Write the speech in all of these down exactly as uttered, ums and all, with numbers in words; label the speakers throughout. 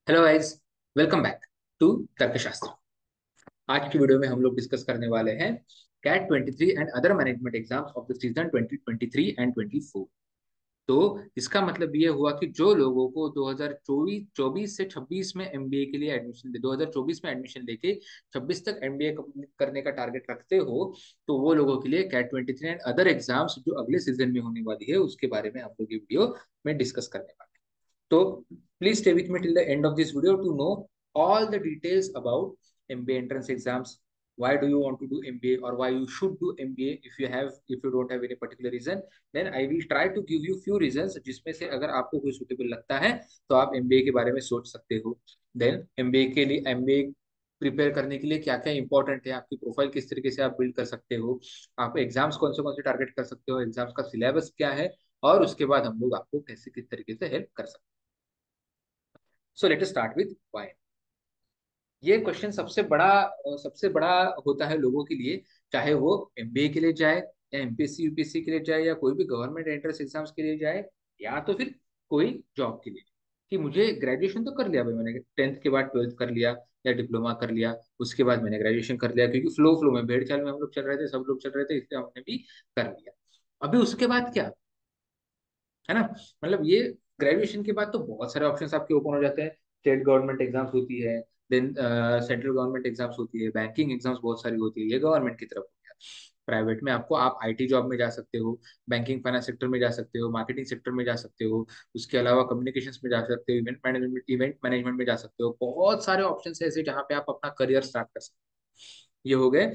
Speaker 1: Hello guys, welcome back to तर्कशास्त्र। आज की वीडियो में हम लोग डिस्कस करने वाले हैं CAT twenty three and other management exams of the season twenty twenty three and twenty four. तो इसका मतलब ये हुआ कि जो लोगों को दो हज़ार चौबीस चौबीस से छब्बीस में एमबीए के लिए एडमिशन दो हज़ार चौबीस में एडमिशन लेके छब्बीस तक एमबीए कंप्लीट करने का टारगेट रखते हो, तो वो लोगों के लिए CAT twenty three and other exams जो अगले सीजन में होने वाली है उसके बारे में हम लोग ये वीडियो में डिस्कस करने वाले हैं। So please stay with me till the end of this video to know all the details about M B A entrance exams. Why do you want to do M B A or why you should do M B A if you have if you don't have any particular reason, then I will try to give you few reasons जिसमें से अगर आपको कोई suitable लगता है तो आप M B A के बारे में सोच सकते हो। Then M B A के लिए M B A प्रिपेयर करने के लिए क्या क्या इंपॉर्टेंट है, आपकी प्रोफाइल किस तरीके से आप बिल्ड कर सकते हो, आप एग्जाम्स कौन से कौन से टारगेट कर सकते हो, एग्जाम्स का सिलेबस क्या है, और उसके बाद हम लोग आपको कैसे किस तरीके से हेल्प कर सकते हैं। So let start with why. ये क्वेश्चन सबसे बड़ा अ, सबसे बड़ा होता है लोगों के लिए, चाहे वो एमबीए के लिए जाए या एमपीएससी यूपीएससी के लिए जाए या कोई भी गवर्नमेंट एंट्रेंस एग्जाम्स के लिए जाए, या तो फिर कोई जॉब के लिए। कि मुझे ग्रेजुएशन तो कर लिया भाई, मैंने टेंथ के बाद ट्वेल्थ कर लिया या डिप्लोमा कर लिया, उसके बाद मैंने ग्रेजुएशन कर लिया क्योंकि फ्लो फ्लो में भेड़ चाल में हम लोग चल रहे थे, सब लोग चल रहे थे, इसलिए हमने भी कर लिया। अभी उसके बाद क्या है ना, मतलब ये ग्रेजुएशन के बाद तो बहुत सारे ऑप्शंस आपके ओपन हो जाते हैं। स्टेट गवर्नमेंट एग्जाम्स होती है, देन सेंट्रल गवर्नमेंट एग्जाम्स होती है, बैंकिंग एग्जाम्स बहुत सारी होती है, ये गवर्नमेंट की तरफ हो गया। प्राइवेट में आपको आप आईटी जॉब में जा सकते हो, बैंकिंग फाइनेंस सेक्टर में जा सकते हो, मार्केटिंग सेक्टर में जा सकते हो, उसके अलावा कम्युनिकेशंस में जा सकते हो, इवेंट मैनेजमेंट इवेंट मैनेजमेंट में जा सकते हो। बहुत सारे ऑप्शन है ऐसे जहाँ पे आप अपना करियर स्टार्ट कर सकते हो। ये हो गए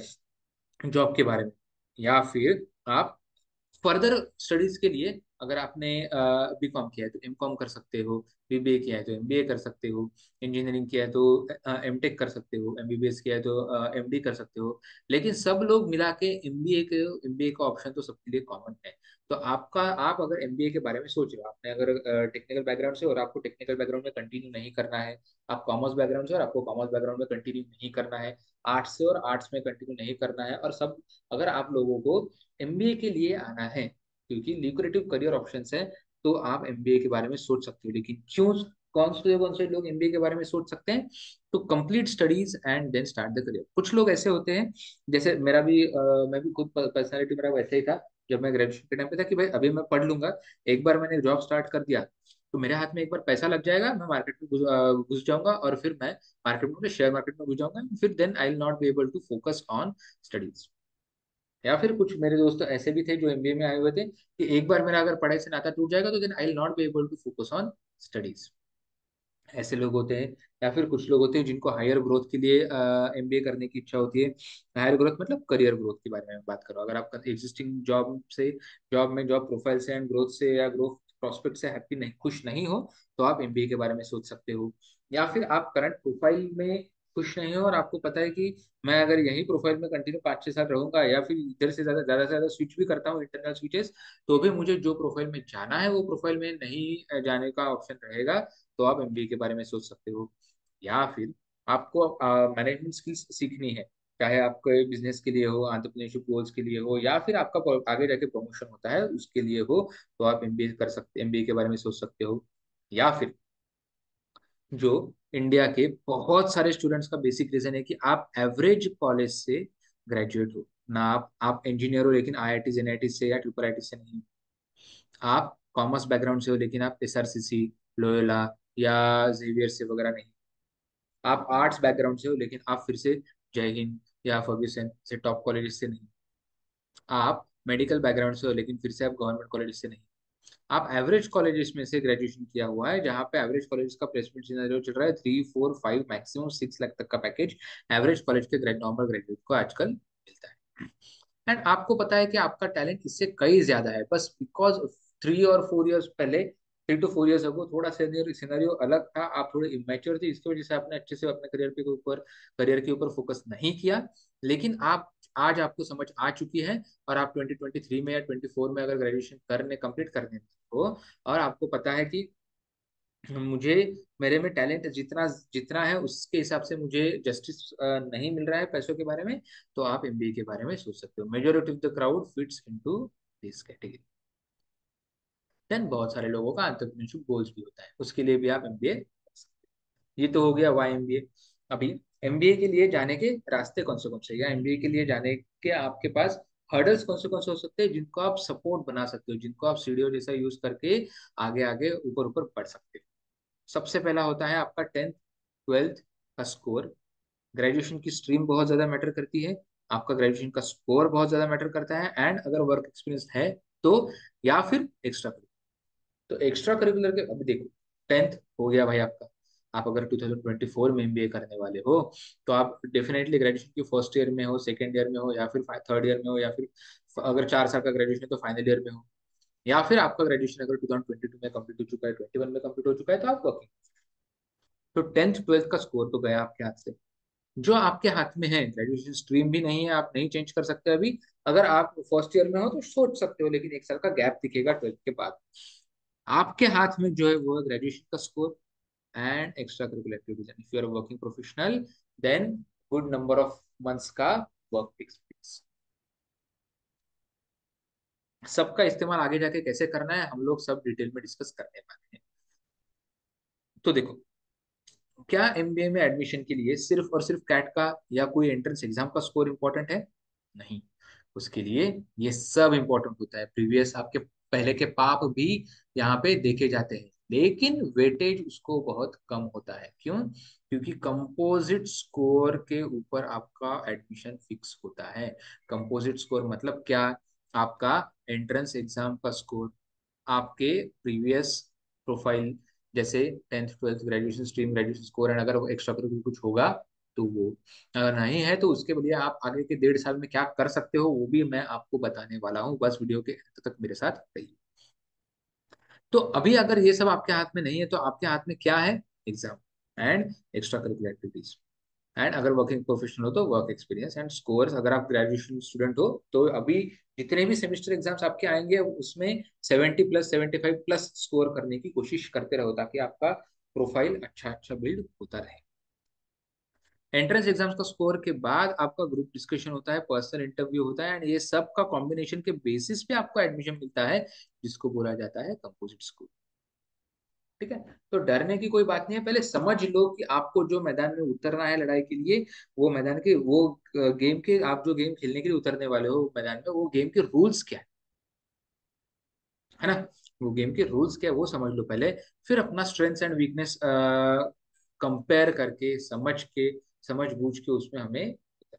Speaker 1: जॉब के बारे में। या फिर आप फर्दर स्टडीज के लिए, अगर आपने बी कॉम किया है तो एम कॉम कर सकते हो, बीबीए किया है तो एमबीए कर सकते हो, इंजीनियरिंग किया है तो एम टेक कर सकते हो, एमबीबीएस किया है तो एमडी कर सकते हो। लेकिन सब लोग मिला के एमबीए के एमबीए का ऑप्शन तो सबके लिए कॉमन है। तो आपका आप अगर एमबीए के बारे में सोच रहे हो, आपने अगर टेक्निकल बैकग्राउंड से और आपको टेक्निकल बैकग्राउंड में कंटिन्यू नहीं करना है, आप कॉमर्स बैकग्राउंड से और आपको कॉमर्स बैकग्राउंड में कंटिन्यू नहीं करना है, आर्ट्स से और आर्ट्स में कंटिन्यू नहीं करना है, और सब अगर आप लोगों को एमबीए के लिए आना है क्योंकि ल्यूक्रेटिव करियर ऑप्शंस है, तो आप एमबीए के बारे में सोच सकते हो। लेकिन क्यों, कौन से कौन से लोग एमबीए के बारे में सोच सकते हैं? तो complete studies and then start the career. कुछ लोग ऐसे होते हैं, जैसे मेरा भी अ, मैं भी खुद पर्सनैलिटी मेरा वैसे ही था। जब मैं ग्रेजुएशन के टाइम पे था कि भाई अभी मैं पढ़ लूंगा, एक बार मैंने जॉब स्टार्ट कर दिया तो मेरे हाथ में एक बार पैसा लग जाएगा, मैं मार्केट में घुस अ, घुस जाऊंगा और फिर मैं मार्केट में शेयर मार्केट में घुस जाऊंगा, फिर then I will not be able to focus on studies. या फिर कुछ मेरे दोस्त ऐसे भी थे जो एमबीए में आए हुए थे कि एक बार मेरा अगर पढ़ाई से नाता टूट जाएगा तो then I will not be able to focus on studies. ऐसे लोग होते हैं। या फिर कुछ लोग होते हैं जिनको हायर ग्रोथ के लिए एमबीए करने की इच्छा होती है। हायर ग्रोथ मतलब करियर ग्रोथ के बारे में बात करो, अगर आपका एग्जिस्टिंग जॉब से जॉब में जॉब प्रोफाइल से एंड ग्रोथ से या ग्रोथ प्रॉस्पेक्ट से हैप्पी नहीं खुश नहीं हो, तो आप एमबीए के बारे में सोच सकते हो। या फिर आप करंट प्रोफाइल में खुश नहीं हो और आपको पता है कि मैं अगर यही प्रोफाइल में कंटिन्यू पाँच छह साल रहूंगा या फिर इधर से ज्यादा ज्यादा से ज्यादा स्विच भी करता हूँ इंटरनल स्विचेस, तो भी मुझे जो प्रोफाइल में जाना है वो प्रोफाइल में नहीं जाने का ऑप्शन रहेगा, तो आप एमबीए के बारे में सोच सकते हो। या फिर आपको मैनेजमेंट स्किल्स सीखनी है, चाहे आपके बिजनेस के लिए हो, एंटरप्रेन्योरशिप गोल्स के लिए हो, या फिर आपका pro- आगे जाके प्रमोशन होता है उसके लिए हो, तो आप एमबीए कर सकते एमबीए के बारे में सोच सकते हो। या फिर जो इंडिया के बहुत सारे स्टूडेंट्स का बेसिक रीजन है कि आप एवरेज कॉलेज से ग्रेजुएट हो ना, आप आप इंजीनियर हो लेकिन आईआईटी एनआईटी से या ट्रिपल आईटी से नहीं, आप कॉमर्स बैकग्राउंड से हो लेकिन आप एसआरसीसी, लोयोला या जेवियर से वगैरह नहीं, आप आर्ट्स बैकग्राउंड से हो लेकिन आप फिर से जय हिंद या फर्ग्यूसन से टॉप कॉलेज से नहीं, आप मेडिकल बैकग्राउंड से हो लेकिन फिर से आप गवर्नमेंट कॉलेज से नहीं, आप एवरेज कॉलेजेस में से ग्रेजुएशन किया हुआ है जहाँ पे एवरेज कॉलेज का प्लेसमेंट सिनेरियो चल रहा है three four five maximum six lakh तक का पैकेज एवरेज कॉलेज के ग्रेड नॉर्मल ग्रेजुएट को आजकल मिलता है। एंड आपको पता है कि आपका टैलेंट इससे कई ज्यादा है, बस बिकॉज थ्री और फोर इयर्स पहले, three to four years ago थोड़ा सिनेरियो अलग था, आप थोड़े इमेच्योर थे, इसकी वजह से आपने अच्छे से अपने करियर के ऊपर करियर के ऊपर फोकस नहीं किया। लेकिन आप आज आपको समझ आ चुकी है, और आप ट्वेंटी ट्वेंटी थ्री में या ट्वेंटी फोर में अगर ग्रेजुएशन करने कंप्लीट करने हो और आपको पता है कि मुझे मेरे में टैलेंट जितना जितना है उसके हिसाब से मुझे जस्टिस नहीं मिल रहा है पैसों के बारे में, तो आप एमबीए के बारे में सोच सकते हो। Majority of the crowd fits into this category. Then बहुत सारे लोगों का एंटरप्रेन्योरशिप गोल्स भी होता है, उसके लिए भी आप एमबीए कर सकते ये तो हो गया वाई एमबीए। अभी एमबीए के लिए जाने के रास्ते कौन से कौन से, या एमबीए के लिए जाने के आपके पास हर्डल्स कौन से कौन से हो सकते हैं जिनको आप सपोर्ट बना सकते हो, जिनको आप सीढ़ियों जैसा यूज करके आगे आगे ऊपर ऊपर बढ़ सकते हो। सबसे पहला होता है आपका टेंथ ट्वेल्थ का स्कोर। ग्रेजुएशन की स्ट्रीम बहुत ज्यादा मैटर करती है, आपका ग्रेजुएशन का स्कोर बहुत ज्यादा मैटर करता है, एंड अगर वर्क एक्सपीरियंस है तो, या फिर एक्स्ट्रा। तो एक्स्ट्रा करिकुलर के अभी देखो, टेंथ हो गया भाई आपका। आप अगर टू थाउजेंड ट्वेंटी फोर में एमबीए करने वाले हो तो आप डेफिनेटली ग्रेजुएशन की फर्स्ट ईयर में हो, सेकेंड ईयर में हो, या फिर थर्ड ईयर में हो, या फिर अगर चार साल का ग्रेजुएशन है तो फाइनल ईयर में हो, या फिर आपका ग्रेजुएशन अगर टू थाउजेंड ट्वेंटी टू में कंप्लीट हो चुका है, ट्वेंटी वन में कंप्लीट हो चुका है, तो आप वर्किंग। तो टेंथ ट्वेल्थ का स्कोर तो गया आपके हाथ से। जो आपके हाथ में है, ग्रेजुएशन स्ट्रीम भी नहीं है, आप नहीं चेंज कर सकते अभी। अगर आप फर्स्ट ईयर में हो तो सोच सकते हो, लेकिन एक साल का गैप दिखेगा ट्वेल्थ के बाद। आपके हाथ में जो है वो है ग्रेजुएशन का score and extra curricular activities. If you are working professional, then good number of months का वर्क एक्सपीरियंस। सबका इस्तेमाल आगे जाके कैसे करना है हम लोग सब डिटेल में डिस्कस करने वाले हैं। तो देखो, क्या एमबीए में एडमिशन के लिए सिर्फ और सिर्फ कैट का या कोई एंट्रेंस एग्जाम का स्कोर इंपॉर्टेंट है? नहीं। उसके लिए ये सब इंपॉर्टेंट होता है, प्रीवियस आपके पहले के पाप भी यहाँ पे देखे जाते हैं, लेकिन वेटेज उसको बहुत कम होता है। क्यों? क्योंकि कंपोजिट स्कोर के ऊपर आपका एडमिशन फिक्स होता है। कंपोजिट स्कोर मतलब क्या? आपका एंट्रेंस एग्जाम का स्कोर, आपके प्रीवियस प्रोफाइल, जैसे tenth twelfth graduation stream graduation score, and अगर वो एक्स्ट्रा करिकुलर कुछ होगा तो वो, अगर नहीं है तो उसके बदले आप आगे के डेढ़ साल में क्या कर सकते हो वो भी मैं आपको बताने वाला हूँ। बस वीडियो के अंत तक मेरे साथ रहिए। तो अभी अगर ये सब आपके हाथ में नहीं है तो आपके हाथ में क्या है? Exam and extra curricular activities, and अगर वर्किंग प्रोफेशनल हो तो वर्क एक्सपीरियंस एंड स्कोर्स। अगर आप ग्रेजुएशन स्टूडेंट हो तो अभी जितने भी सेमेस्टर एग्जाम्स आपके आएंगे उसमें seventy plus seventy five plus score करने की कोशिश करते रहो, ताकि आपका प्रोफाइल अच्छा अच्छा बिल्ड होता रहे। एंट्रेंस एग्जाम्स का स्कोर के बाद आपका ग्रुप डिस्कशन होता है, पर्सनल इंटरव्यू होता है, एंड ये सब का कॉम्बिनेशन के बेसिस पे आपको एडमिशन मिलता है, जिसको बोला जाता है कंपोजिट स्कोर। ठीक है? तो डरने की कोई बात नहीं है, पहले समझ लो कि आपको जो मैदान में उतरना है लड़ाई के लिए, वो मैदान के वो गेम के, आप जो गेम खेलने के लिए उतरने वाले हो मैदान में, वो गेम के रूल्स क्या है है ना? वो गेम के रूल्स क्या है वो समझ लो पहले। फिर अपना स्ट्रेंथ्स एंड वीकनेस कंपेयर करके, समझ के, समझ बूझ के उसमें हमें।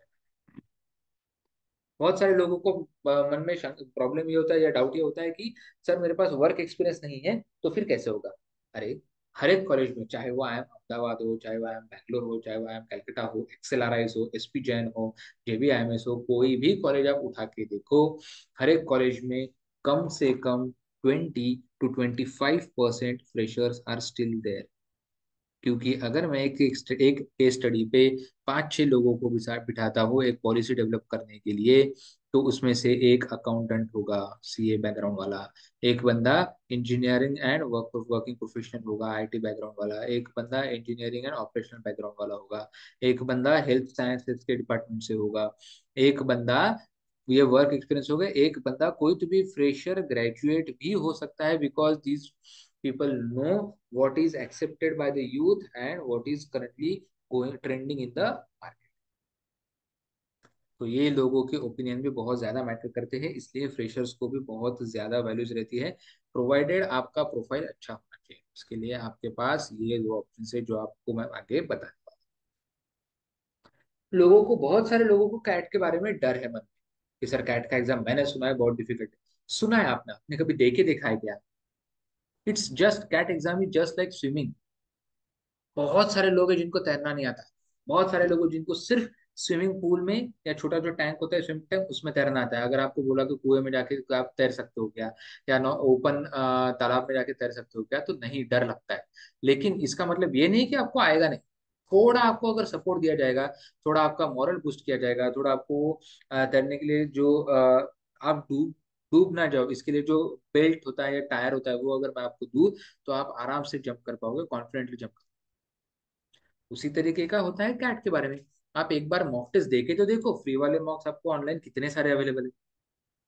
Speaker 1: बहुत सारे लोगों को अ, मन में प्रॉब्लम ये होता है या डाउट ये होता है कि सर मेरे पास वर्क एक्सपीरियंस नहीं है तो फिर कैसे होगा? अरे, हर एक कॉलेज में, चाहे वो आई एम अहमदाबाद हो, चाहे वो आई एम बैंगलोर हो, चाहे वो आई एम कैलकाटा हो, एक्सेल आर आईज हो, एसपी जैन हो, जेबी आई एम एस हो, कोई भी कॉलेज आप उठा के देखो, हर एक कॉलेज में कम से कम twenty two twenty five percent freshers are still there. क्योंकि अगर मैं एक एक, एक केस स्टडी पे पांच छह लोगों को बिठा बिठाता हूँ एक पॉलिसी डेवलप करने के लिए, तो उसमें से एक अकाउंटेंट होगा, सीए बैकग्राउंड वाला, एक बंदा engineering and work working professional होगा, आईटी बैकग्राउंड वाला, एक बंदा इंजीनियरिंग एंड ऑपरेशनल बैकग्राउंड वाला होगा, एक बंदा हेल्थ साइंसेज के डिपार्टमेंट से होगा, एक बंदा ये वर्क एक्सपीरियंस हो गया, एक बंदा कोई तो भी फ्रेशर ग्रेजुएट भी हो सकता है, because these people know what is accepted by the youth and what is currently going trending in the market। तो ये लोगों के ओपिनियन भी बहुत ज्यादा मैटर करते हैं, इसलिए फ्रेशर्स को भी बहुत ज्यादा वैल्यूज रहती है, प्रोवाइडेड आपका प्रोफाइल अच्छा होना चाहिए। उसके लिए आपके पास ये दो ऑप्शन है जो आपको मैं आगे बताने वाला हूँ। लोगों को, बहुत सारे लोगों को कैट के बारे में डर है मन में कि सर कैट का एग्जाम मैंने सुना है बहुत डिफिकल्ट है। सुना है आपने आपने कभी देखे देखा है क्या? It's just, CAT exam is just like swimming. बहुत सारे लोग हैं जिनको तैरना नहीं आता, बहुत सारे लोग हैं जिनको सिर्फ स्विमिंग पूल में या छोटा जो टैंक होता है स्विमिंग टैंक उसमें तैरना आता है। अगर आपको बोला कि कुएं में जाके तो आप तैर सकते हो क्या, या नो ओपन तालाब में जाके तैर सकते हो क्या, तो नहीं, डर लगता है। लेकिन इसका मतलब ये नहीं कि आपको आएगा नहीं। थोड़ा आपको अगर सपोर्ट दिया जाएगा, थोड़ा आपका मॉरल बूस्ट किया जाएगा, थोड़ा आपको अ, तैरने के लिए जो अ, आप डूब डूब ना जाओ इसके लिए जो बेल्ट होता है या टायर होता है वो अगर मैं आपको दूं, तो आप आराम से जंप कर पाओगे, कॉन्फिडेंटली जंप। उसी तरीके का होता है कैट के बारे में। आप एक बार मॉक टेस्ट देके तो देखो, फ्री वाले मॉक्स आपको ऑनलाइन कितने सारे अवेलेबल है।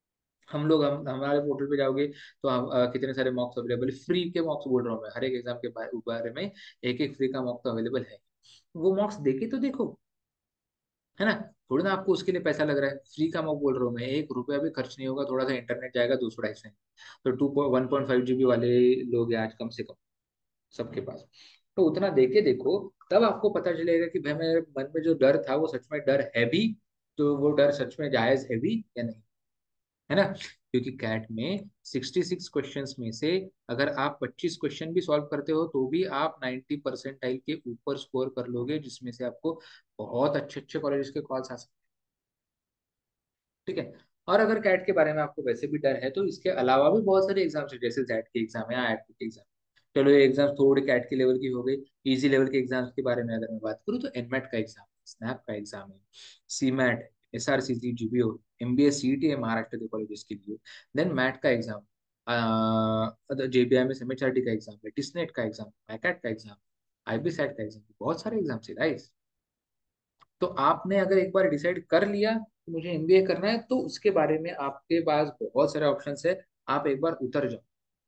Speaker 1: हम लोग हम हमारे पोर्टल पे जाओगे तो हम अ, कितने सारे मॉक्स अवेलेबल, फ्री के मॉक्स बोल रहा हूँ मैं, हर एक एग्जाम के बारे बारे में एक एक फ्री का मॉक तो अवेलेबल है। वो मॉक्स देके तो देखो, है ना। थोड़ी ना आपको उसके लिए पैसा लग रहा है, फ्री का मॉक बोल रहा हूँ मैं, एक रुपया भी खर्च नहीं होगा, थोड़ा सा इंटरनेट जाएगा, दो सौ ढाई सौ तो two one point five GB वाले लोग हैं आज कम से कम सबके पास। तो उतना देके देखो, तब आपको पता चलेगा कि भाई मेरे मन में जो डर था वो सच में डर है भी, तो वो डर सच में जायज है भी या नहीं, है ना। क्योंकि कैट में सिक्सटी सिक्स क्वेश्चंस में से अगर आप पच्चीस क्वेश्चन भी सॉल्व करते हो तो भी आप नाइन्टी परसेंटाइल के ऊपर स्कोर कर लोगे, जिसमें से आपको बहुत अच्छे अच्छे कॉलेजेस के कॉल्स आ सकते हैं। ठीक है। और अगर कैट के बारे में आपको वैसे भी डर है तो इसके अलावा भी बहुत सारे एग्जाम्स है, जैसे जेट के एग्जाम है, आई आई टी के एग्जाम। चलो ये एग्जाम थोड़े कैट के लेवल की हो गई। इजी लेवल के एग्जाम्स के बारे में अगर मैं बात करूँ तो एनमेट का एग्जाम है, स्नैप का एग्जाम है, सीमैट है, S R C C GBO, M B A C T है महाराष्ट्र के कॉलेजेस के लिए, देन मैट का एग्जाम, जेबीआई में एम एच आर टी का एग्जाम है, टिसनेट का एग्जाम, मैकेट का एग्जाम, आई बी सेट का एग्जाम, बहुत सारे एग्जाम है guys। तो आपने अगर एक बार डिसाइड कर लिया कि मुझे एम बी ए करना है तो उसके बारे में आपके पास बहुत सारे ऑप्शंस है, आप एक बार उतर जाओ।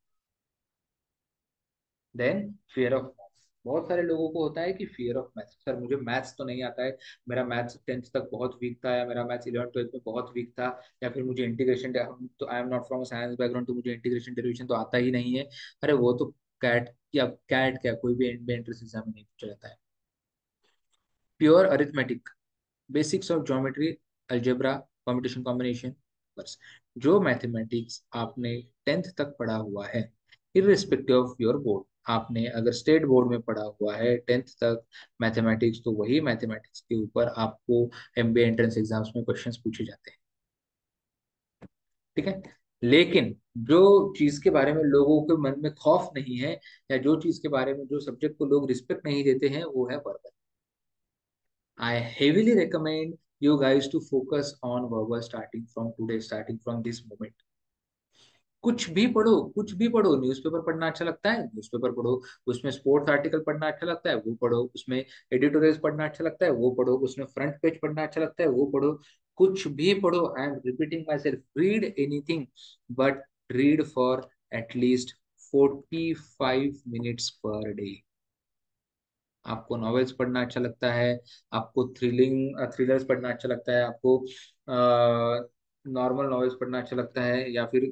Speaker 1: देन फियर ऑफ मैथ्स, बहुत सारे लोगों को होता है कि फियर ऑफ मैथ्स, सर मुझे मैथ्स तो नहीं आता है, मेरा मैथ्स टेंथ तक बहुत वीक था, या मेरा मैथ्स इलेवन ट्वेल्थ में बहुत वीक था, या फिर मुझे इंटीग्रेशन, तो I am not from science background तो मुझे इंटीग्रेशन डेरिवेशन तो आता ही नहीं है। अरे वो तो कैट या कैट क्या कोई भी एंट्रेंस एग्जाम में नहीं पूछा जाता है। Pure arithmetic, basics of geometry, algebra, competition combination, बस। जो मैथमेटिक्स आपने टेंथ तक पढ़ा हुआ है, इरिस्पेक्टिव ऑफ योर बोर्ड, आपने अगर स्टेट बोर्ड में पढ़ा हुआ है टेंथ तक मैथमेटिक्स, तो वही मैथमेटिक्स के ऊपर आपको M B A entrance exams में क्वेश्चंस पूछे जाते हैं। ठीक है। लेकिन जो चीज के बारे में लोगों के मन में खौफ नहीं है, या जो चीज के बारे में, जो सब्जेक्ट को लोग रिस्पेक्ट नहीं देते हैं, वो है verbal. I heavily recommend you guys to focus on verbal starting from today, starting from this moment. कुछ भी पढ़ो, कुछ भी पढ़ो, न्यूज़पेपर पढ़ना अच्छा लगता है न्यूज़पेपर पढ़ो, उसमें स्पोर्ट्स आर्टिकल पढ़ना अच्छा लगता है वो पढ़ो, उसमें एडिटोरियल्स पढ़ना अच्छा लगता है वो पढ़ो, उसमें फ्रंट पेज पढ़ना अच्छा लगता है वो पढ़ो, कुछ भी पढ़ो। I am repeating myself, read anything, but read for at least forty five minutes per day. आपको नॉवेल्स पढ़ना अच्छा लगता है, आपको थ्रिलिंग थ्रिलर्स पढ़ना अच्छा लगता है, आपको नॉर्मल नॉवेल्स पढ़ना अच्छा लगता है, या फिर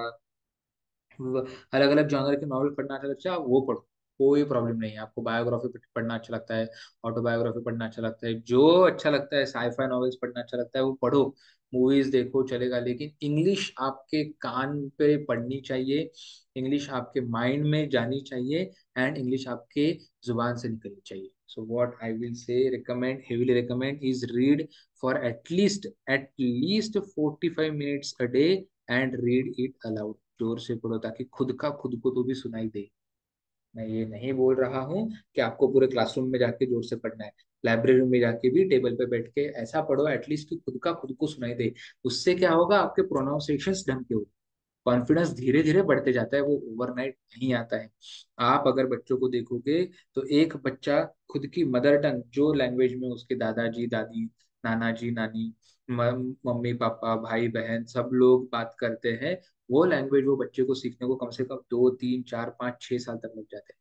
Speaker 1: अलग अलग जॉनर के नॉवेल पढ़ना अच्छा लगता है, आप वो पढ़ो, कोई प्रॉब्लम नहीं है। आपको बायोग्राफी पढ़ना अच्छा लगता है, ऑटोबायोग्राफी पढ़ना अच्छा लगता है, जो अच्छा लगता है, साईफाई नॉवेल्स पढ़ना अच्छा लगता है वो पढ़ो, मूवीज देखो चलेगा, लेकिन इंग्लिश आपके कान पे पढ़नी चाहिए, इंग्लिश आपके माइंड में जानी चाहिए, एंड इंग्लिश आपके जुबान से निकलनी चाहिए। So what I will say recommend, heavily recommend is read for at least at least forty five minutes a day, and read it aloud, जोर से पढ़ो ताकि खुद का खुद को तो भी सुनाई दे। मैं ये नहीं बोल रहा हूँ कि आपको पूरे क्लासरूम में जाके जोर से पढ़ना है, लाइब्रेरी में जाके भी टेबल पे बैठ के ऐसा पढ़ो एटलीस्ट कि खुद का खुद को सुनाई दे। उससे क्या होगा, आपके प्रोनाउंसिएशन ढंग के होंगे, कॉन्फिडेंस धीरे धीरे बढ़ते जाता है, वो ओवरनाइट नहीं आता है। आप अगर बच्चों को देखोगे तो एक बच्चा खुद की मदर टंग, जो लैंग्वेज में उसके दादाजी दादी, नाना जी नानी, म- मम्मी पापा भाई बहन सब लोग बात करते हैं, वो लैंग्वेज वो बच्चे को सीखने को कम से कम दो तीन चार पाँच छह साल तक लग जाते हैं।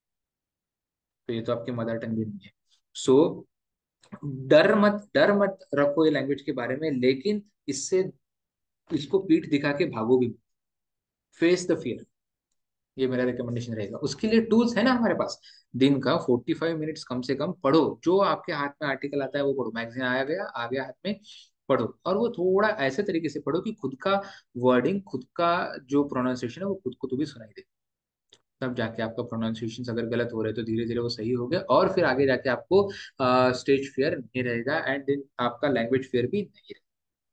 Speaker 1: तो ये तो आपकी मदर टंग भी नहीं है। सो डर मत डर मत रखो ये लैंग्वेज के बारे में, लेकिन इससे इसको पीठ दिखा के भागो भी, फेस द फियर। ये मेरा रिकमेंडेशन रहेगा। उसके लिए टूल्स है ना हमारे पास, दिन का फोर्टी फाइव मिनट्स कम से कम पढ़ो, जो आपके हाथ में आर्टिकल आता है वो पढ़ो, मैगजीन आया गया आ गया हाथ में, पढ़ो, और वो थोड़ा ऐसे तरीके से पढ़ो कि खुद का वर्डिंग, खुद का जो प्रोनाउंसिएशन है वो खुद को तो भी सुनाई दे। तब जाके आपका प्रोनाउंसिएशन अगर गलत हो रहे तो धीरे धीरे वो सही हो गया, और फिर आगे जाके आपको स्टेज फियर नहीं रहेगा, एंड देन आपका लैंग्वेज फियर भी नहीं रहेगा।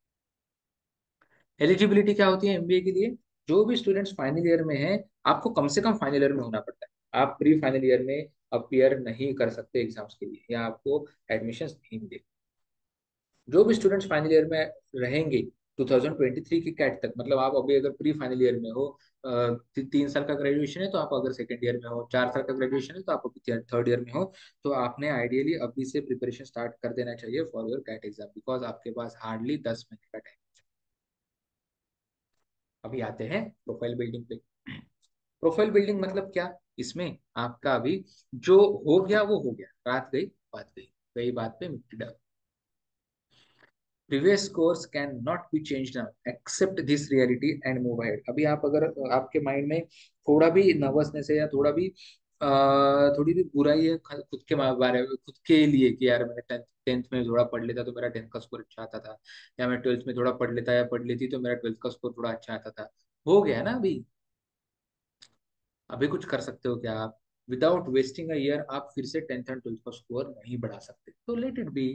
Speaker 1: एलिजिबिलिटी क्या होती है एम बी ए के लिए, जो भी स्टूडेंट्स फाइनल ईयर में हैं, आपको कम से कम फाइनल ईयर में होना पड़ता है, आप प्री फाइनल ईयर में अपियर नहीं कर सकते एग्जाम्स के लिए, या आपको एडमिशन नहीं मिलेगी। जो भी स्टूडेंट्स फाइनल ईयर में रहेंगे ट्वेंटी ट्वेंटी थ्री की कैट तक, मतलब आप अभी अगर प्री फाइनल ईयर में हो, अ, ती, तीन साल का ग्रेजुएशन है तो आप अगर सेकेंड ईयर में हो, चार साल का ग्रेजुएशन है तो आप अभी थर्ड ईयर में हो, तो आपने आइडियली अभी से प्रिपरेशन स्टार्ट कर देना चाहिए for your CAT exam, because आपके पास हार्डली दस महीने का टाइम। अभी आते हैं प्रोफाइल बिल्डिंग पे। प्रोफाइल बिल्डिंग मतलब क्या? इसमें आपका अभी जो हो गया वो हो गया, रात गई बात गई, गई बात पे मिट्टी डाल। Previous course can not be change now, accept this reality and move ahead. अभी आप अगर आपके माइंड में थोड़ा भी नर्वसनेस है या थोड़ा भी अ, थोड़ी भी बुराई है ख- खुद के मा- बारे में, खुद के लिए कि यार मैंने टेंथ टेंथ में थोड़ा पढ़ लेता तो मेरा टेंथ का स्कोर अच्छा आता था, या मैं ट्वेल्थ में थोड़ा पढ़ लेता या पढ़ लेती तो मेरा ट्वेल्थ का स्कोर थोड़ा अच्छा आता था, हो गया ना अभी। अभी कुछ कर सकते हो क्या आप? विदाउट वेस्टिंग अ ईयर आप फिर से टेंथ एंड ट्वेल्थ का स्कोर नहीं बढ़ा सकते, तो लेट इट बी,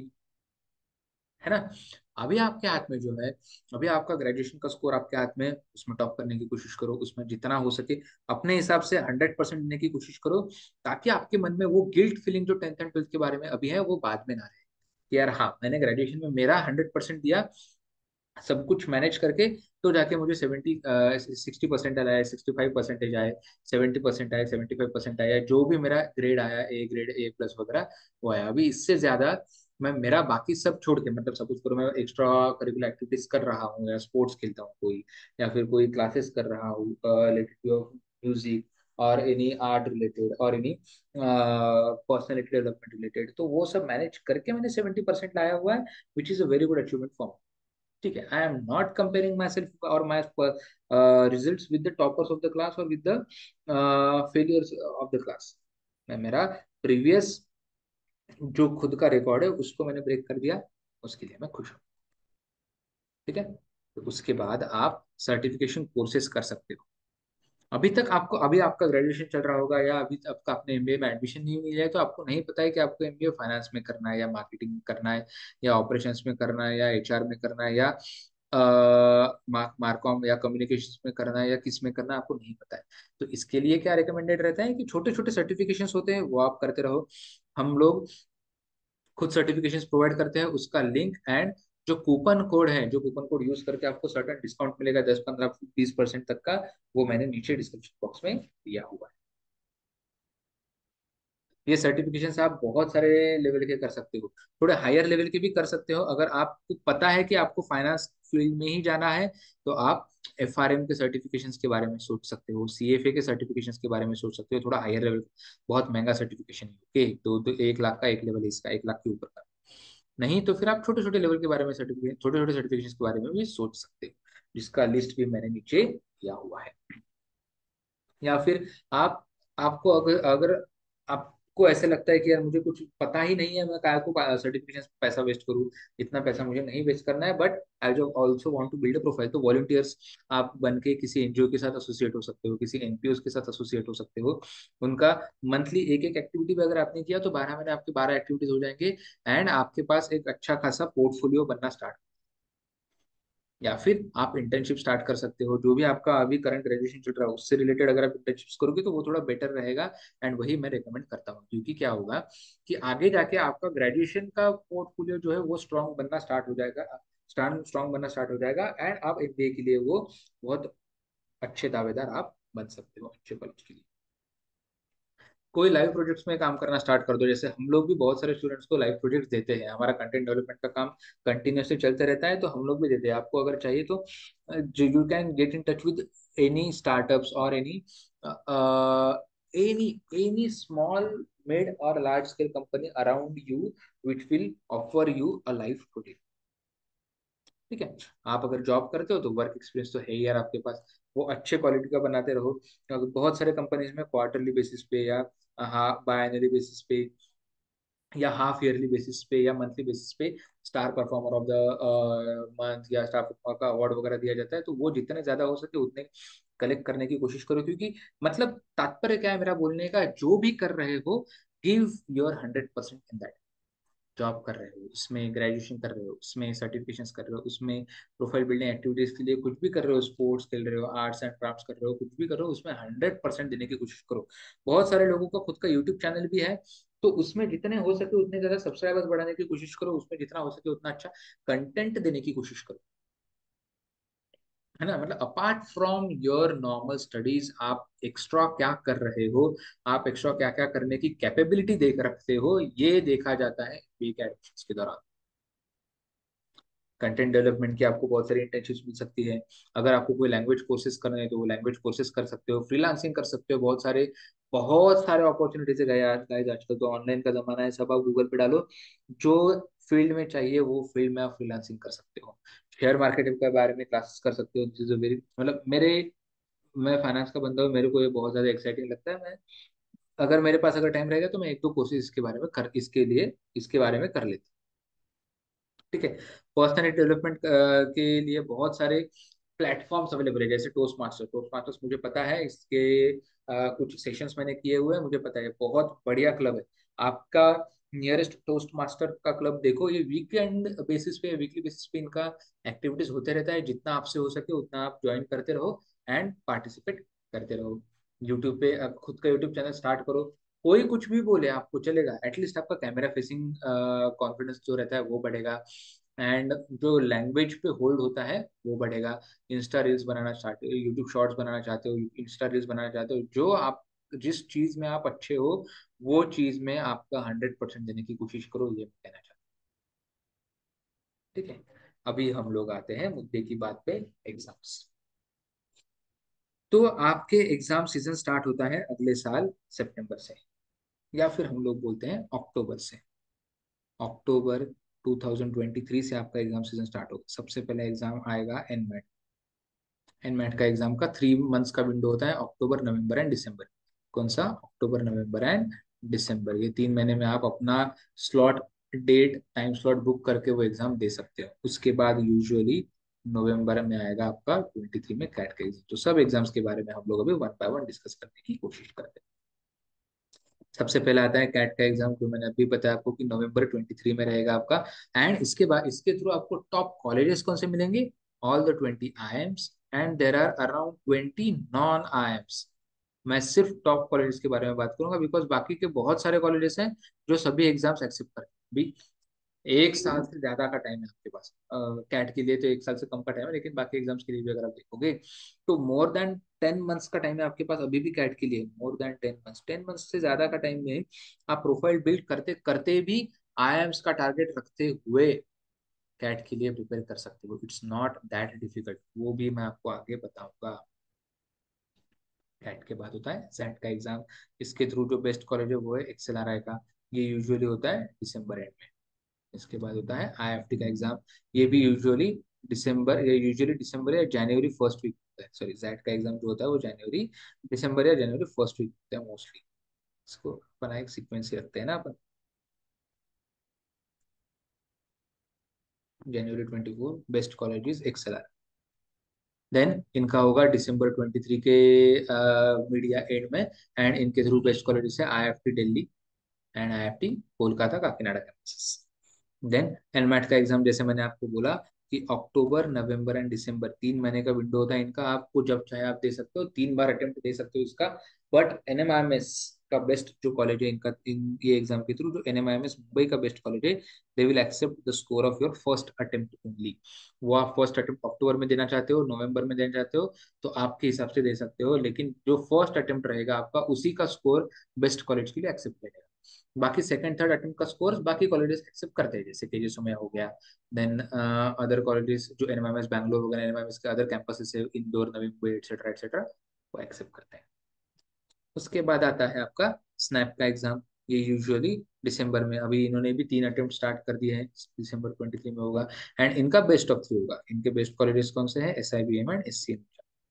Speaker 1: है ना। अभी आपके हाथ में जो है, अभी आपका ग्रेजुएशन का स्कोर आपके हाथ में है, उसमें टॉप करने की कोशिश करो, उसमें जितना हो सके अपने हिसाब से हंड्रेड परसेंट देने की कोशिश करो, ताकि आपके मन में वो गिल्ट फीलिंग जो टेंथ एंड ट्वेल्थ के बारे में अभी है वो बाद में ना रहे, कि यार हाँ मैंने ग्रेजुएशन में मेरा हंड्रेड परसेंट दिया, सब कुछ मैनेज करके, तो जाके मुझे सेवेंटी सिक्सटी परसेंट आया, सिक्सटी फाइव परसेंटेज आए, सेवेंटी परसेंट आए, सेवेंटी फाइव परसेंट आया, जो भी मेरा ग्रेड आया, ए ग्रेड, ए प्लस वगैरह, वो आया। अभी इससे ज्यादा मैं मेरा बाकी सब छोड़ के, मतलब सपोज करो मैं एक्स्ट्रा करिकुलर एक्टिविटीज कर रहा हूँ या स्पोर्ट्स खेलता हूँ कोई, या फिर कोई क्लासेस कर रहा हूँ रिलेटेड टू म्यूजिक और एनी आर्ट रिलेटेड और एनी पर्सनैलिटी डेवलपमेंट रिलेटेड, तो वो सब मैनेज करके मैंने सेवेंटी परसेंट लाया हुआ है, which is a very good achievement for. ठीक है, I am not comparing myself और my result with the toppers of the class और with the failures of the class. मैं मेरा प्रीवियस जो खुद का रिकॉर्ड है उसको मैंने ब्रेक कर दिया, उसके लिए मैं खुश हूँ। ठीक है, तो उसके बाद आप सर्टिफिकेशन कोर्सेज कर सकते हो। अभी तक आपको, अभी आपका ग्रेजुएशन चल रहा होगा या अभी तक आपने एमबीए में एडमिशन नहीं मिला है, तो आपको नहीं पता है कि आपको एमबीए फाइनेंस में करना है या मार्केटिंग में करना है या ऑपरेशंस में करना है या एचआर में करना है या मार्कॉम या कम्युनिकेशंस में करना है या किस में करना है, आपको नहीं पता है। तो इसके लिए क्या रिकमेंडेड रहता है कि छोटे छोटे सर्टिफिकेशंस होते हैं वो आप करते रहो। हम लोग खुद सर्टिफिकेशंस प्रोवाइड करते हैं, उसका लिंक एंड जो कूपन कोड है, जो कूपन कोड यूज करके आपको सर्टेन डिस्काउंट मिलेगा, दस पंद्रह बीस परसेंट तक का, वो मैंने नीचे डिस्क्रिप्शन बॉक्स में दिया हुआ है। ये सर्टिफिकेशन आप बहुत सारे लेवल के कर सकते हो, थोड़े हायर लेवल के भी कर सकते हो। अगर आपको पता है कि आपको फाइनेंस फील्ड में ही जाना है, तो आप एफ आर एम के सर्टिफिकेशंस के बारे में सोच सकते हो, सी एफ ए के सर्टिफिकेशंस के बारे में सोच सकते हो, थोड़ा हायर लेवल, बहुत महंगा सर्टिफिकेशन है, ओके, तो, तो एक लाख का एक लेवल है इसका, एक लाख के ऊपर का। नहीं तो फिर आप छोटे छोटे लेवल के बारे में सर्टिफिकेट, छोटे छोटे सर्टिफिकेशन के बारे में भी सोच सकते हो, जिसका लिस्ट भी मैंने नीचे दिया हुआ है। या फिर आप, आपको अगर अगर आपको ऐसे लगता है कि यार मुझे कुछ पता ही नहीं है, मैं काय को सर्टिफिकेशन पे पैसा वेस्ट करूँ, इतना पैसा मुझे नहीं वेस्ट करना है, बट आई जो also want to build a profile, तो वॉलंटियर्स आप बन के किसी एनजीओ के साथ एसोसिएट हो सकते हो, किसी एनपीओ के साथ एसोसिएट हो सकते हो। उनका मंथली एक एक एक्टिविटी भी अगर आपने किया तो बारह महीने आपके बारह एक्टिविटीज हो जाएंगे, एंड आपके पास एक अच्छा खासा पोर्टफोलियो बनना स्टार्ट। या फिर आप इंटर्नशिप स्टार्ट कर सकते हो, जो भी आपका अभी करंट ग्रेजुएशन चल रहा है उससे रिलेटेड अगर आप इंटर्नशिप करोगे तो वो थोड़ा बेटर रहेगा। एंड वही मैं रेकमेंड करता हूँ, क्योंकि क्या होगा कि आगे जाके आपका ग्रेजुएशन का पोर्टफोलियो जो है वो स्ट्रांग बनना स्टार्ट हो जाएगा, स्ट्रांग स्ट्रांग बनना स्टार्ट हो जाएगा, एंड आप एमबीए के लिए वो बहुत अच्छे दावेदार आप बन सकते हो अच्छे कॉलेज के लिए। कोई लाइव प्रोजेक्ट्स में काम करना स्टार्ट कर दो, जैसे हम लोग भी बहुत सारे स्टूडेंट्स को लाइव प्रोजेक्ट्स देते हैं, हमारा कंटेंट डेवलपमेंट का काम कंटिन्यूसली चलते रहता है, तो हम लोग भी देते हैं। आपको अगर चाहिए तो you can get in touch with any startups और any any any small mid और large scale company around you which will offer you a live project. ठीक है, आप अगर जॉब करते हो तो वर्क एक्सपीरियंस तो है ही यार आपके पास, वो अच्छे क्वालिटी का बनाते रहो। अगर बहुत सारे कंपनीज में क्वार्टरली बेसिस पे या हाँ बायनरी बेसिस पे या हाफ ईयरली बेसिस पे या मंथली बेसिस पे star performer of the month या स्टार परफॉर्मर का अवार्ड वगैरह दिया जाता है, तो वो जितने ज्यादा हो सके उतने कलेक्ट करने की कोशिश करो, क्योंकि मतलब तात्पर्य क्या है मेरा बोलने का, जो भी कर रहे हो give your hundred percent in that. Job कर रहे हो उसमें, ग्रेजुएशन कर रहे हो उसमें, सर्टिफिकेशंस कर रहे हो उसमें, प्रोफाइल बिल्डिंग एक्टिविटीज के लिए कुछ भी कर रहे हो, स्पोर्ट्स खेल रहे हो, आर्ट्स एंड क्राफ्ट्स कर रहे हो, कुछ भी कर रहे हो, उसमें हंड्रेड परसेंट देने की कोशिश करो। बहुत सारे लोगों का खुद का यूट्यूब चैनल भी है, तो उसमें जितने हो सके उतने ज्यादा सब्सक्राइबर्स बढ़ाने की कोशिश करो, उसमें जितना हो सके उतना अच्छा कंटेंट देने की कोशिश करो, है ना। मतलब apart from your normal studies आप एक्स्ट्रा क्या कर रहे हो, आप एक्स्ट्रा क्या क्या करने की कैपेबिलिटी देख रखते हो, ये देखा जाता है वीक एडमिशंस के दौरान। कंटेंट डेवलपमेंट की आपको बहुत सारी इंटर्नशिप्स मिल सकती है। अगर आपको कोई लैंग्वेज कोर्सेज करना है तो वो लैंग्वेज कोर्सेज कर सकते हो, फ्रीलांसिंग कर सकते हो, बहुत सारे बहुत सारे अपॉर्चुनिटीज है गाइस। गाइस आजकल तो ऑनलाइन का जमाना है, सब आप गूगल पे डालो, जो फील्ड में चाहिए वो फील्ड में आप फ्रीलांसिंग कर सकते हो। शेयर मार्केटिंग के बारे में क्लासेस कर सकते हो। दिस इज वेरी, मतलब मेरे, मैं फाइनेंस का बंदा हूँ, मेरे को ये बहुत ज्यादा एक्साइटिंग लगता है। मैं, अगर मेरे पास अगर टाइम रहेगा तो मैं एक दो कोर्सेज इसके बारे में कर इसके लिए इसके बारे में कर लेता हूँ। ठीक है। पर्सनालिटी डेवलपमेंट के लिए बहुत सारे प्लेटफॉर्म्स अवेलेबल है, जैसे टोस्ट मास्टर। टोस्ट मास्टर्स मुझे पता है, इसके अ, कुछ सेशंस मैंने किए हुए हैं, मुझे पता है बहुत बढ़िया क्लब है। आपका नियरेस्ट टोस्ट मास्टर का क्लब देखो, ये वीकेंड बेसिस पे, वीकली बेसिस पे इनका एक्टिविटीज होते रहता है। जितना आपसे हो सके उतना आप ज्वाइन करते रहो एंड पार्टिसिपेट करते रहो। यूट्यूब पे अब खुद का यूट्यूब चैनल स्टार्ट करो, कोई कुछ भी बोले आपको चलेगा, एटलीस्ट आपका कैमरा फेसिंग कॉन्फिडेंस जो रहता है वो बढ़ेगा, एंड जो लैंग्वेज पे होल्ड होता है वो बढ़ेगा। इंस्टा रील्स बनाना चाहते हो, यूट्यूब शॉर्ट्स बनाना चाहते हो, इंस्टा रील्स बनाना चाहते हो, जो आप जिस चीज में आप अच्छे हो वो चीज में आपका हंड्रेड परसेंट देने की कोशिश करो, ये मैं कहना चाहता हूँ। ठीक है। अभी हम लोग आते हैं मुद्दे की बात पे, एग्जाम्स। तो आपके एग्जाम सीजन स्टार्ट होता है अगले साल सितंबर से, या फिर हम लोग बोलते हैं अक्टूबर से। अक्टूबर ट्वेंटी ट्वेंटी थ्री से आपका एग्जाम सीजन स्टार्ट होगा। सबसे पहला एग्जाम आएगा एनमेट। एनमेट का एग्जाम का थ्री मंथ्स का विंडो होता है, अक्टूबर नवंबर एंड दिसंबर। कौन सा? अक्टूबर नवंबर एंड दिसंबर, ये तीन महीने में आप अपना slot, date, time slot book करके वो एग्जाम दे सकते हो। उसके बाद यूजुअली नवंबर में आएगा आपका ट्वेंटी थ्री में कैट का एग्जाम। तो सब एग्जाम्स के बारे में हम लोग अभी वन बाय वन डिस्कस करने की कोशिश करते हैं। सबसे पहले आता है कैट का एग्जाम, जो मैंने अभी बताया आपको कि नवंबर ट्वेंटी थ्री में रहेगा आपका। एंड इसके बाद इसके थ्रू आपको टॉप कॉलेजेस कौन से मिलेंगे? All the twenty I Ms, and there are around twenty non I Ms. मैं सिर्फ टॉप कॉलेजेस के बारे में बात करूंगा, बिकॉज बाकी के बहुत सारे कॉलेजेस हैं जो सभी एग्जाम्स एक्सेप्ट करें। एक साल से ज्यादा का टाइम है आपके पास कैट के लिए, तो एक साल से कम का टाइम है, लेकिन बाकी एग्जाम्स के लिए भी अगर आप देखोगे तो मोर देन टेन मंथ्स का टाइम है आपके पास अभी भी कैट के लिए। More than ten months, ten months से ज्यादा का टाइम में आप प्रोफाइल बिल्ड करते करते भी आई एम्स का टारगेट रखते हुए कैट के लिए प्रिपेयर कर सकते हो। इट्स नॉट दैट डिफिकल्ट, वो भी मैं आपको आगे बताऊंगा। कैट के बाद होता है सेट का एग्जाम। इसके थ्रू जो बेस्ट कॉलेज है वो है एक्सेल का। ये यूजुअली होता है दिसंबर एंड में। इसके बाद होता है आईएफटी का एग्जाम। ये भी यूजुअली दिसंबर या यूजुअली दिसंबर या जनवरी फर्स्ट वीक होता है। सॉरी, जैट का एग्जाम जो होता है वो जनवरी, दिसंबर या जनवरी फर्स्ट वीक होता है मोस्टली। इसको अपन एक सीक्वेंस ही रखते हैं ना अपन। जनवरी twenty four best colleges X L. Then इनका होगा दिसंबर ट्वेंटी थ्री के मीडिया एंड में। एंड इनके थ्रू बेस्ट कॉलेजेस है IFT Delhi and IFT Kolkata Kakinada campus. Then NMAT का एग्जाम, जैसे मैंने आपको बोला कि अक्टूबर नवंबर एंड दिसंबर तीन महीने का विंडो होता है इनका। आपको जब चाहे आप दे सकते हो, तीन बार अटेम्प्ट दे सकते हो इसका। बट एनएमआईएमएस का बेस्ट जो कॉलेज है इनका, इन ये एग्जाम के थ्रू जो एनएमआईएमएस मुंबई का बेस्ट कॉलेज है, they will accept the score of your first attempt only. वो आप फर्स्ट अटेम्प्ट अक्टूबर में देना चाहते हो, नवंबर में देना चाहते हो, तो आपके हिसाब से दे सकते हो, लेकिन जो फर्स्ट अटेम्प्ट रहेगा आपका उसी का स्कोर बेस्ट कॉलेज के लिए एक्सेप्ट करेगा। बाकी सेकंड थर्ड अटेम्प्ट का स्कोर बाकी कॉलेजेस एक्सेप्ट करते हैं, जैसे केजी सोमया हो गया। देन अदर कॉलेजेस जो एनएमएमएस बैंगलोर वगैरह, एनएमएमएस के अदर कैंपसेस है, इंदौर, नवी मुंबई एटसेट्रा एटसेट्रा, वो एक्सेप्ट करते हैं। उसके बाद आता है आपका स्नैप का एग्जाम। ये यूजुअली दिसंबर में, अभी इन्होंने भी तीन अटेम्प्ट स्टार्ट कर दिए हैं, दिसंबर ट्वेंटी थ्री में होगा। एंड इनका बेस्ट ऑफ थ्री होगा। इनके बेस्ट कॉलेजेस कौन से हैं? S I B M and S C M.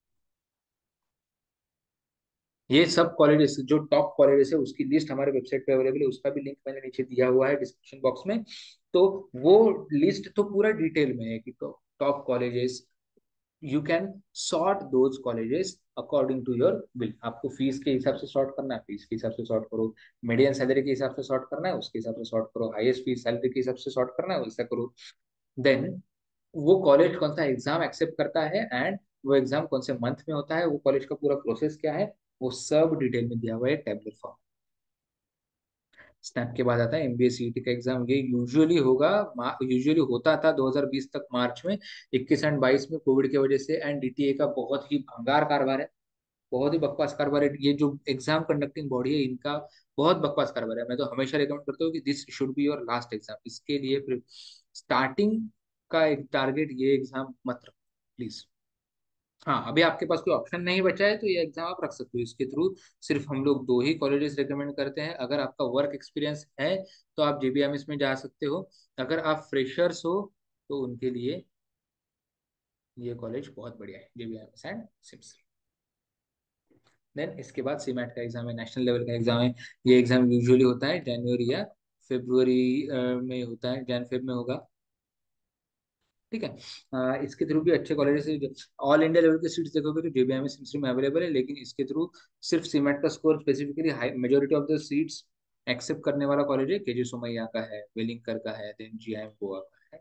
Speaker 1: ये सब कॉलेजेस जो टॉप कॉलेजेस है उसकी लिस्ट हमारे वेबसाइट पे अवेलेबल है, उसका भी लिंक मैंने नीचे दिया हुआ है डिस्क्रिप्शन बॉक्स में। तो वो लिस्ट तो पूरा डिटेल में है कि top colleges, you can sort those colleges according to your will. आपको फीस के हिसाब से सॉर्ट करना है, फीस के हिसाब से सॉर्ट करो। मीडियम सैलरी के हिसाब से सॉर्ट करना है, उसके हिसाब से सॉर्ट करो। हाईएस्ट फीस सैलरी के हिसाब से सॉर्ट करना है, वैसा करो। देन वो कॉलेज कौन सा एग्जाम एक्सेप्ट करता है, एंड वो एग्जाम कौन से मंथ में होता है, वो कॉलेज का पूरा प्रोसेस क्या है, वो सब डिटेल में दिया हुआ है टेबलर फॉर्म। स्नैप के बाद आता है एमबीए सीईटी का एग्जाम। ये यूजुअली होगा, यूजुअली होता था दो हज़ार बीस तक मार्च में। इक्कीस एंड बाईस में कोविड की वजह से एंड डीटीए का बहुत ही भंगार कारोबार है, बहुत ही बकवास कारोबार है। ये जो एग्जाम कंडक्टिंग बॉडी है इनका बहुत बकवास कारोबार है। मैं तो हमेशा रिकमेंड करता हूँ कि this should be your last exam. इसके लिए स्टार्टिंग का एक टारगेट ये एग्जाम मत रखो प्लीज। हाँ, अभी आपके पास कोई ऑप्शन नहीं बचा है तो ये एग्जाम आप रख सकते हो। इसके थ्रू सिर्फ हम लोग दो ही कॉलेजेस रेकमेंड करते हैं। अगर आपका वर्क एक्सपीरियंस है तो आप जेबीएमएस में जा सकते हो। अगर आप फ्रेशर्स हो तो उनके लिए ये कॉलेज बहुत बढ़िया है, जेबीएमएस एंड सिम्स। देन इसके बाद सीमैट का एग्जाम है, नेशनल लेवल का एग्जाम है। ये एग्जाम यूजुअली होता है जनवरी या फेब्रुवरी में होता है, जैन फेब में होगा। ठीक है। अ, इसके थ्रू भी अच्छे कॉलेजेस, ऑल इंडिया लेवल के सीट्स देखोगे तो जेबीएम सिमसी में अवेलेबल है, लेकिन इसके थ्रू सिर्फ सीमेट का score specifically high, majority of the seats accept करने वाला कॉलेज है केजी सोमैया का है, वेलिंगकर का है, देन जीआईएम गोवा का है।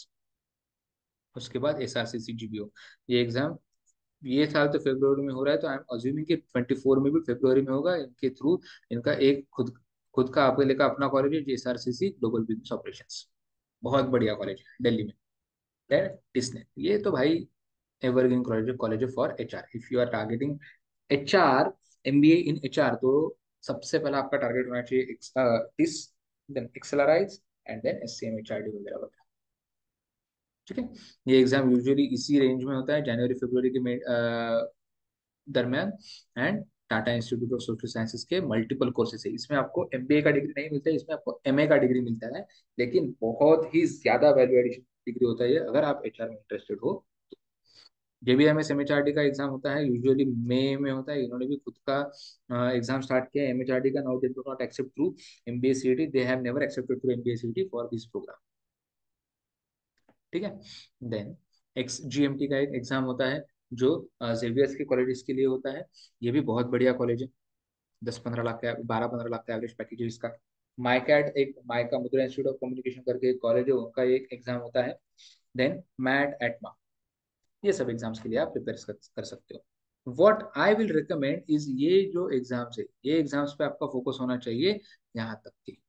Speaker 1: उसके बाद S R C C GBO. ये एग्जाम ये साल तो फरवरी में हो रहा है, तो आई एम अज्यूमिंग कि ट्वेंटी फोर में भी फरवरी में होगा। इनके थ्रू इनका एक खुद खुद का आपके लेकर अपना कॉलेज है, S R C C global business operations. बहुत बढ़िया कॉलेज है दिल्ली में है। इसने ये तो भाई evergreen college college for HR. If you are targeting HR, MBA in HR, तो सबसे पहला आपका टारगेट होना चाहिए इस, then XLRI and then SCM HRD वगैरह वगैरह। ठीक है। ये एग्जाम यूजुअली इसी रेंज में होता है, जनवरी फरवरी के में अ, दरमियान। And Tata institute of social sciences के मल्टीपल कोर्सेज है। इसमें आपको एमबीए का डिग्री नहीं मिलता है, इसमें आपको एमए का डिग्री मिलता है, लेकिन बहुत ही ज्यादा वैल्यू एडिशन डिग्री होता है ये, अगर आप एचआर में इंटरेस्टेड हो। जेबीएमएस एमएचआरडी का एग्जाम होता है यूजुअली मई में होता है। इन्होंने भी खुद का एग्जाम स्टार्ट किया एमएचआरडी का। Now they do not accept through MBA CET, they have never accepted through MBA CET for this programme. ठीक है। देन एक्स जीएमटी का एक एग्जाम होता है जो जेवियर्स के कॉलेजेस के लिए होता है। ये भी बहुत बढ़िया कॉलेज है। दस पंद्रह लाख का, बारह पंद्रह लाख का एवरेज पैकेज है इसका। माइकैट, एक माइका मुद्रा इंस्टीट्यूट ऑफ कम्युनिकेशन करके एक कॉलेज है, उनका एक एग्जाम होता है। Then MAT ATMA. ये सब एग्जाम्स के लिए आप प्रिपेयर कर, कर सकते हो। What I will recommend is, ये जो एग्जाम्स है ये एग्जाम्स पे आपका फोकस होना चाहिए यहाँ तक कि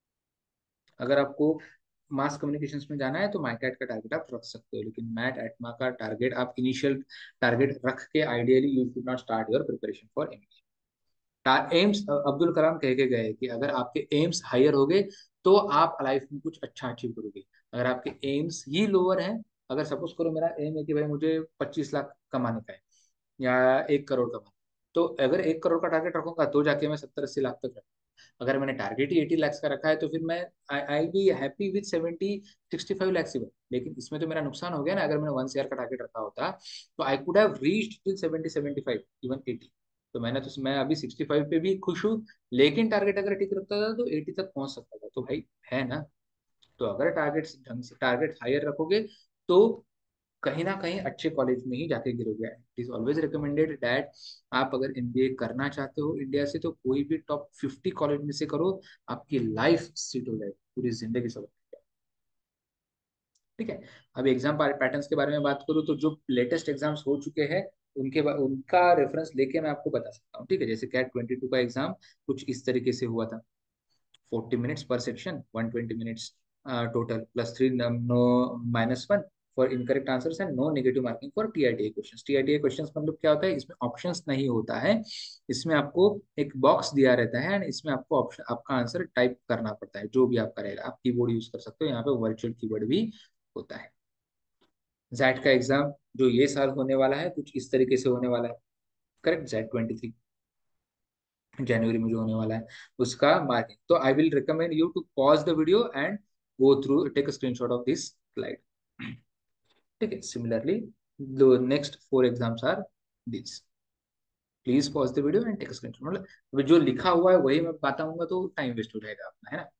Speaker 1: अगर आपको मास कम्युनिकेशंस में जाना है तो माइकैट का टारगेट आप रख सकते हो, लेकिन मैट एटमा का टारगेट आप इनिशियल टारगेट रख के ideally you should not start your preparation for IIMs. Abdul Kalam कह के गए कि अगर आपके एम्स हायर हो गए तो आप लाइफ में कुछ अच्छा अचीव करोगे। अगर आपके एम्स ही लोअर हैं, अगर सपोज करो मेरा एम है कि भाई मुझे पच्चीस लाख कमाने का है या एक करोड़ कमाना, तो अगर एक करोड़ का टारगेट रखूंगा तो जाके मैं सत्तर अस्सी लाख तक रखूंगा। अगर मैंने टारगेट ही एटी लाख का रखा है तो फिर मैं I be happy with seventy sixty five lakhs ही। लेकिन इसमें तो मेरा नुकसान हो गया ना, अगर मैंने वन सीआर का टारगेट रखा होता तो I could have reached till seventy seventy five even eighty. तो मैंने तो मैं अभी सिक्सटी फाइव पे भी खुश हूँ, लेकिन टारगेट अगर ठीक रखता था तो एटी तक पहुंच सकता था। तो भाई है ना। तो अगर टारगेट ढंग से टारगेट हायर रखोगे तो कहीं ना कहीं अच्छे कॉलेज में ही जाके गिरोगे। It is always recommended that आप अगर एमबीए करना चाहते हो इंडिया से तो कोई भी टॉप फिफ्टी कॉलेज में से करो, आपकी लाइफ सेट हो जाए, पूरी जिंदगी सब। ठीक है। अब एग्जाम पैटर्न्स के बारे में बात करूँ तो जो लेटेस्ट एग्जाम्स हो चुके हैं उनके बा- उनका रेफरेंस लेके मैं आपको बता सकता हूँ। ठीक है। जैसे कैट ट्वेंटी टू का एग्जाम कुछ इस तरीके से हुआ था। फोर्टी मिनट्स पर section, one twenty minutes total, plus three no minus one for incorrect answers and no negative marking for TITA questions. TITA questions मतलब क्या होता है, इसमें ऑप्शंस नहीं होता है। इसमें आपको एक बॉक्स दिया रहता है एंड इसमें आपको ऑप्शन आपका आंसर टाइप करना पड़ता है, जो भी आपका रहेगा। आप कीबोर्ड यूज कर सकते हो, यहाँ पे वर्चुअल कीबोर्ड भी होता है। जैट का एग्जाम जो ये साल होने वाला है कुछ इस तरीके से होने वाला है। करेक्ट, जेड ट्वेंटी थ्री जनवरी में जो होने वाला है उसका मार्किंग। तो I will recommend you to pause the video and go through, take a screenshot of this slide. ठीक है। Similarly the next four exams are this. Please pause the video and take a screenshot. मतलब अभी जो लिखा हुआ है वही मैं बताऊंगा तो टाइम वेस्ट हो जाएगा अपना, है ना।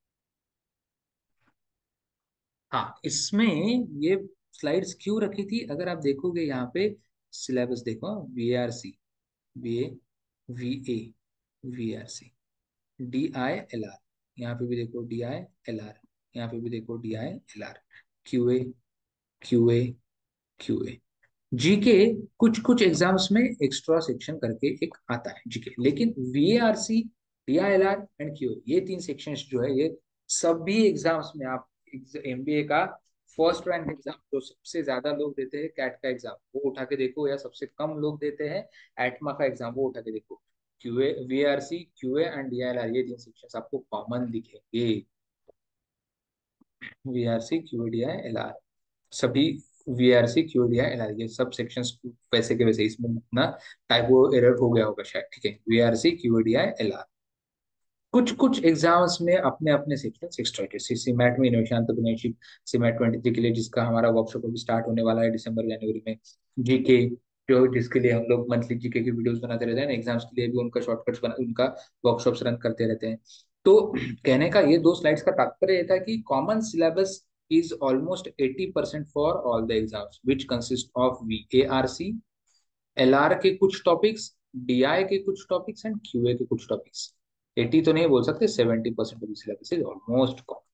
Speaker 1: हाँ, इसमें ये स्लाइड्स क्यों रखी थी, अगर आप देखोगे यहाँ पे सिलेबस देखो, V R C, V A, V A, V R C, D I L R, यहाँ पे भी देखो डी आई एल आर, यहाँ पे भी देखो D I L R, Q A, Q A, Q A. GK कुछ कुछ एग्जाम्स में एक्स्ट्रा सेक्शन करके एक आता है जीके, लेकिन वीएआरसी, डीआईएलआर एंड क्यू ये तीन सेक्शंस जो है ये सभी एग्जाम्स में आप एमबीए का फर्स्ट रैंक एग्जाम जो सबसे ज्यादा लोग देते हैं कैट का एग्जाम वो उठा के देखो, या सबसे कम लोग देते हैं एटमा का एग्जाम वो उठा के देखो। QA, VRC, QA and DILR ये तीन सेक्शंस आपको कॉमन दिखेंगे। VRC, QA, DILR. सभी वीआरसी क्यूडीआई एलआर ये सब सेक्शंस वैसे के वैसे, इसमें अपना टाइपो एरर हो गया होगा शायद। ठीक है, वीआरसी क्यूडीआई एलआर। कुछ कुछ एग्जाम्स में अपने अपने सेक्शन एक्स्ट्रा के सीमैट में innovation entrepreneurship, CMAT twenty three के लिए जिसका हमारा वर्कशॉप अभी स्टार्ट होने वाला है दिसंबर जनवरी में। जीके, जो जिसके लिए हम लोग मंथली जीके की वीडियोस बनाते रहते हैं ना, एग्जाम्स के लिए भी उनका शॉर्टकट्स बना, उनका वर्कशॉप्स रन करते रहते हैं। तो कहने का ये दो स्लाइड्स का तात्पर्य ये था कि common syllabus is almost eighty percent for all the exams which consist of V A R C, L R के कुछ टॉपिक्स, D I के कुछ टॉपिक्स एंड Q A के कुछ टॉपिक्स। अस्सी तो नहीं बोल सकते, seventy percent of the syllabus is almost common.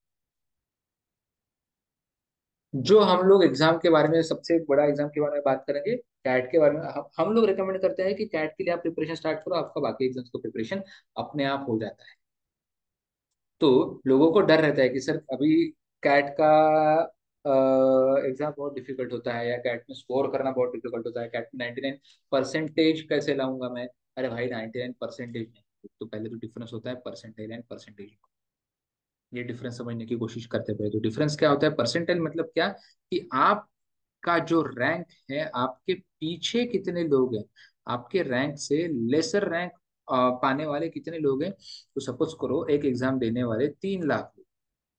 Speaker 1: जो हम लोग एग्जाम के बारे में, सबसे बड़ा एग्जाम के बारे में बात करेंगे, कैट के बारे में। हम, हम लोग रिकमेंड करते हैं कि कैट के लिए आप प्रिपरेशन स्टार्ट करो, आपका बाकी एग्जाम्स को प्रिपरेशन अपने आप हो जाता है। तो लोगों को डर रहता है कि सर अभी कैट का एग्जाम बहुत डिफिकल्ट होता है, या कैट में स्कोर करना बहुत डिफिकल्ट होता है, कैट में नाइन्टी नाइन परसेंटेज कैसे लाऊंगा मैं। अरे भाई, नाइन्टी नाइन परसेंटेज नहीं, तो पहले तो डिफरेंस होता है परसेंटेज एंड परसेंटेज। ये डिफरेंस समझने की कोशिश करते हैं। तो डिफरेंस क्या होता है, परसेंटेज मतलब क्या, कि आपका जो रैंक है, आपके पीछे कितने लोग हैं, आपके रैंक से लेसर रैंक पाने वाले कितने लोग हैं। तो सपोज करो एक एग्जाम देने वाले तीन लाख लोग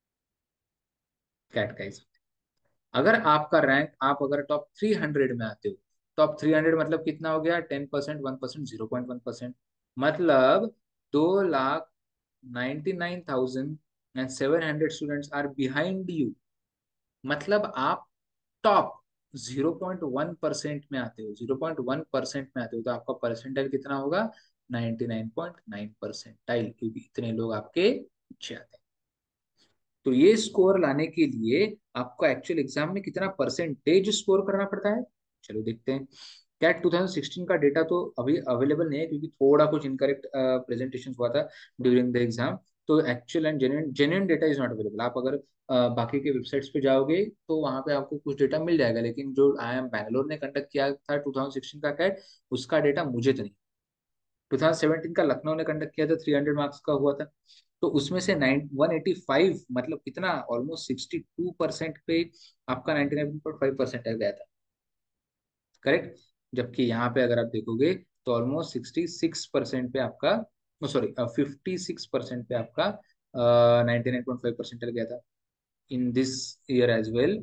Speaker 1: कैट का एग्जाम, अगर आपका रैंक, आप अगर टॉप थ्री हंड्रेड में आते हो, टॉप थ्री हंड्रेड मतलब कितना हो गया, ten percent, one percent, zero point one percent, मतलब दो lakh ninety nine thousand and seven hundred students are behind you. मतलब आप top zero point one percent में आते हो, जीरो पॉइंट वन परसेंट में आते हो, तो आपका परसेंटाइल कितना होगा, ninety nine point nine percentile, क्योंकि इतने लोग आपके पीछे आते हैं। तो ये स्कोर लाने के लिए आपको एक्चुअल एग्जाम में कितना परसेंटेज स्कोर करना पड़ता है, चलो देखते हैं। कैट ट्वेंटी सिक्सटीन का डेटा तो अभी अवेलेबल नहीं है, क्योंकि थोड़ा कुछ इनकरेक्ट प्रेजेंटेशन हुआ था ड्यूरिंग द एग्जाम। तो actual and genuine genuine data is not available. आप अगर अ, बाकी के वेबसाइट्स पे जाओगे तो वहां पे आपको कुछ डेटा मिल जाएगा, लेकिन जो आई एम बैंगलोर ने कंडक्ट किया था ट्वेंटी सिक्सटीन का कैट, उसका डेटा मुझे तो नहीं। ट्वेंटी सेवनटीन का लखनऊ ने कंडक्ट किया था, थ्री हंड्रेड मार्क्स का हुआ था। तो उसमें से नाइन वन एटी फाइव, मतलब कितना, ऑलमोस्ट सिक्सटी टू परसेंट पे आपका ninety nine point five percent गया था, करेक्ट। जबकि यहाँ पे अगर आप देखोगे तो ऑलमोस्ट सिक्सटी सिक्स परसेंट पे आपका, सॉरी फिफ्टी सिक्स परसेंट पे आपका ninety nine point five percent गया था। In this year as well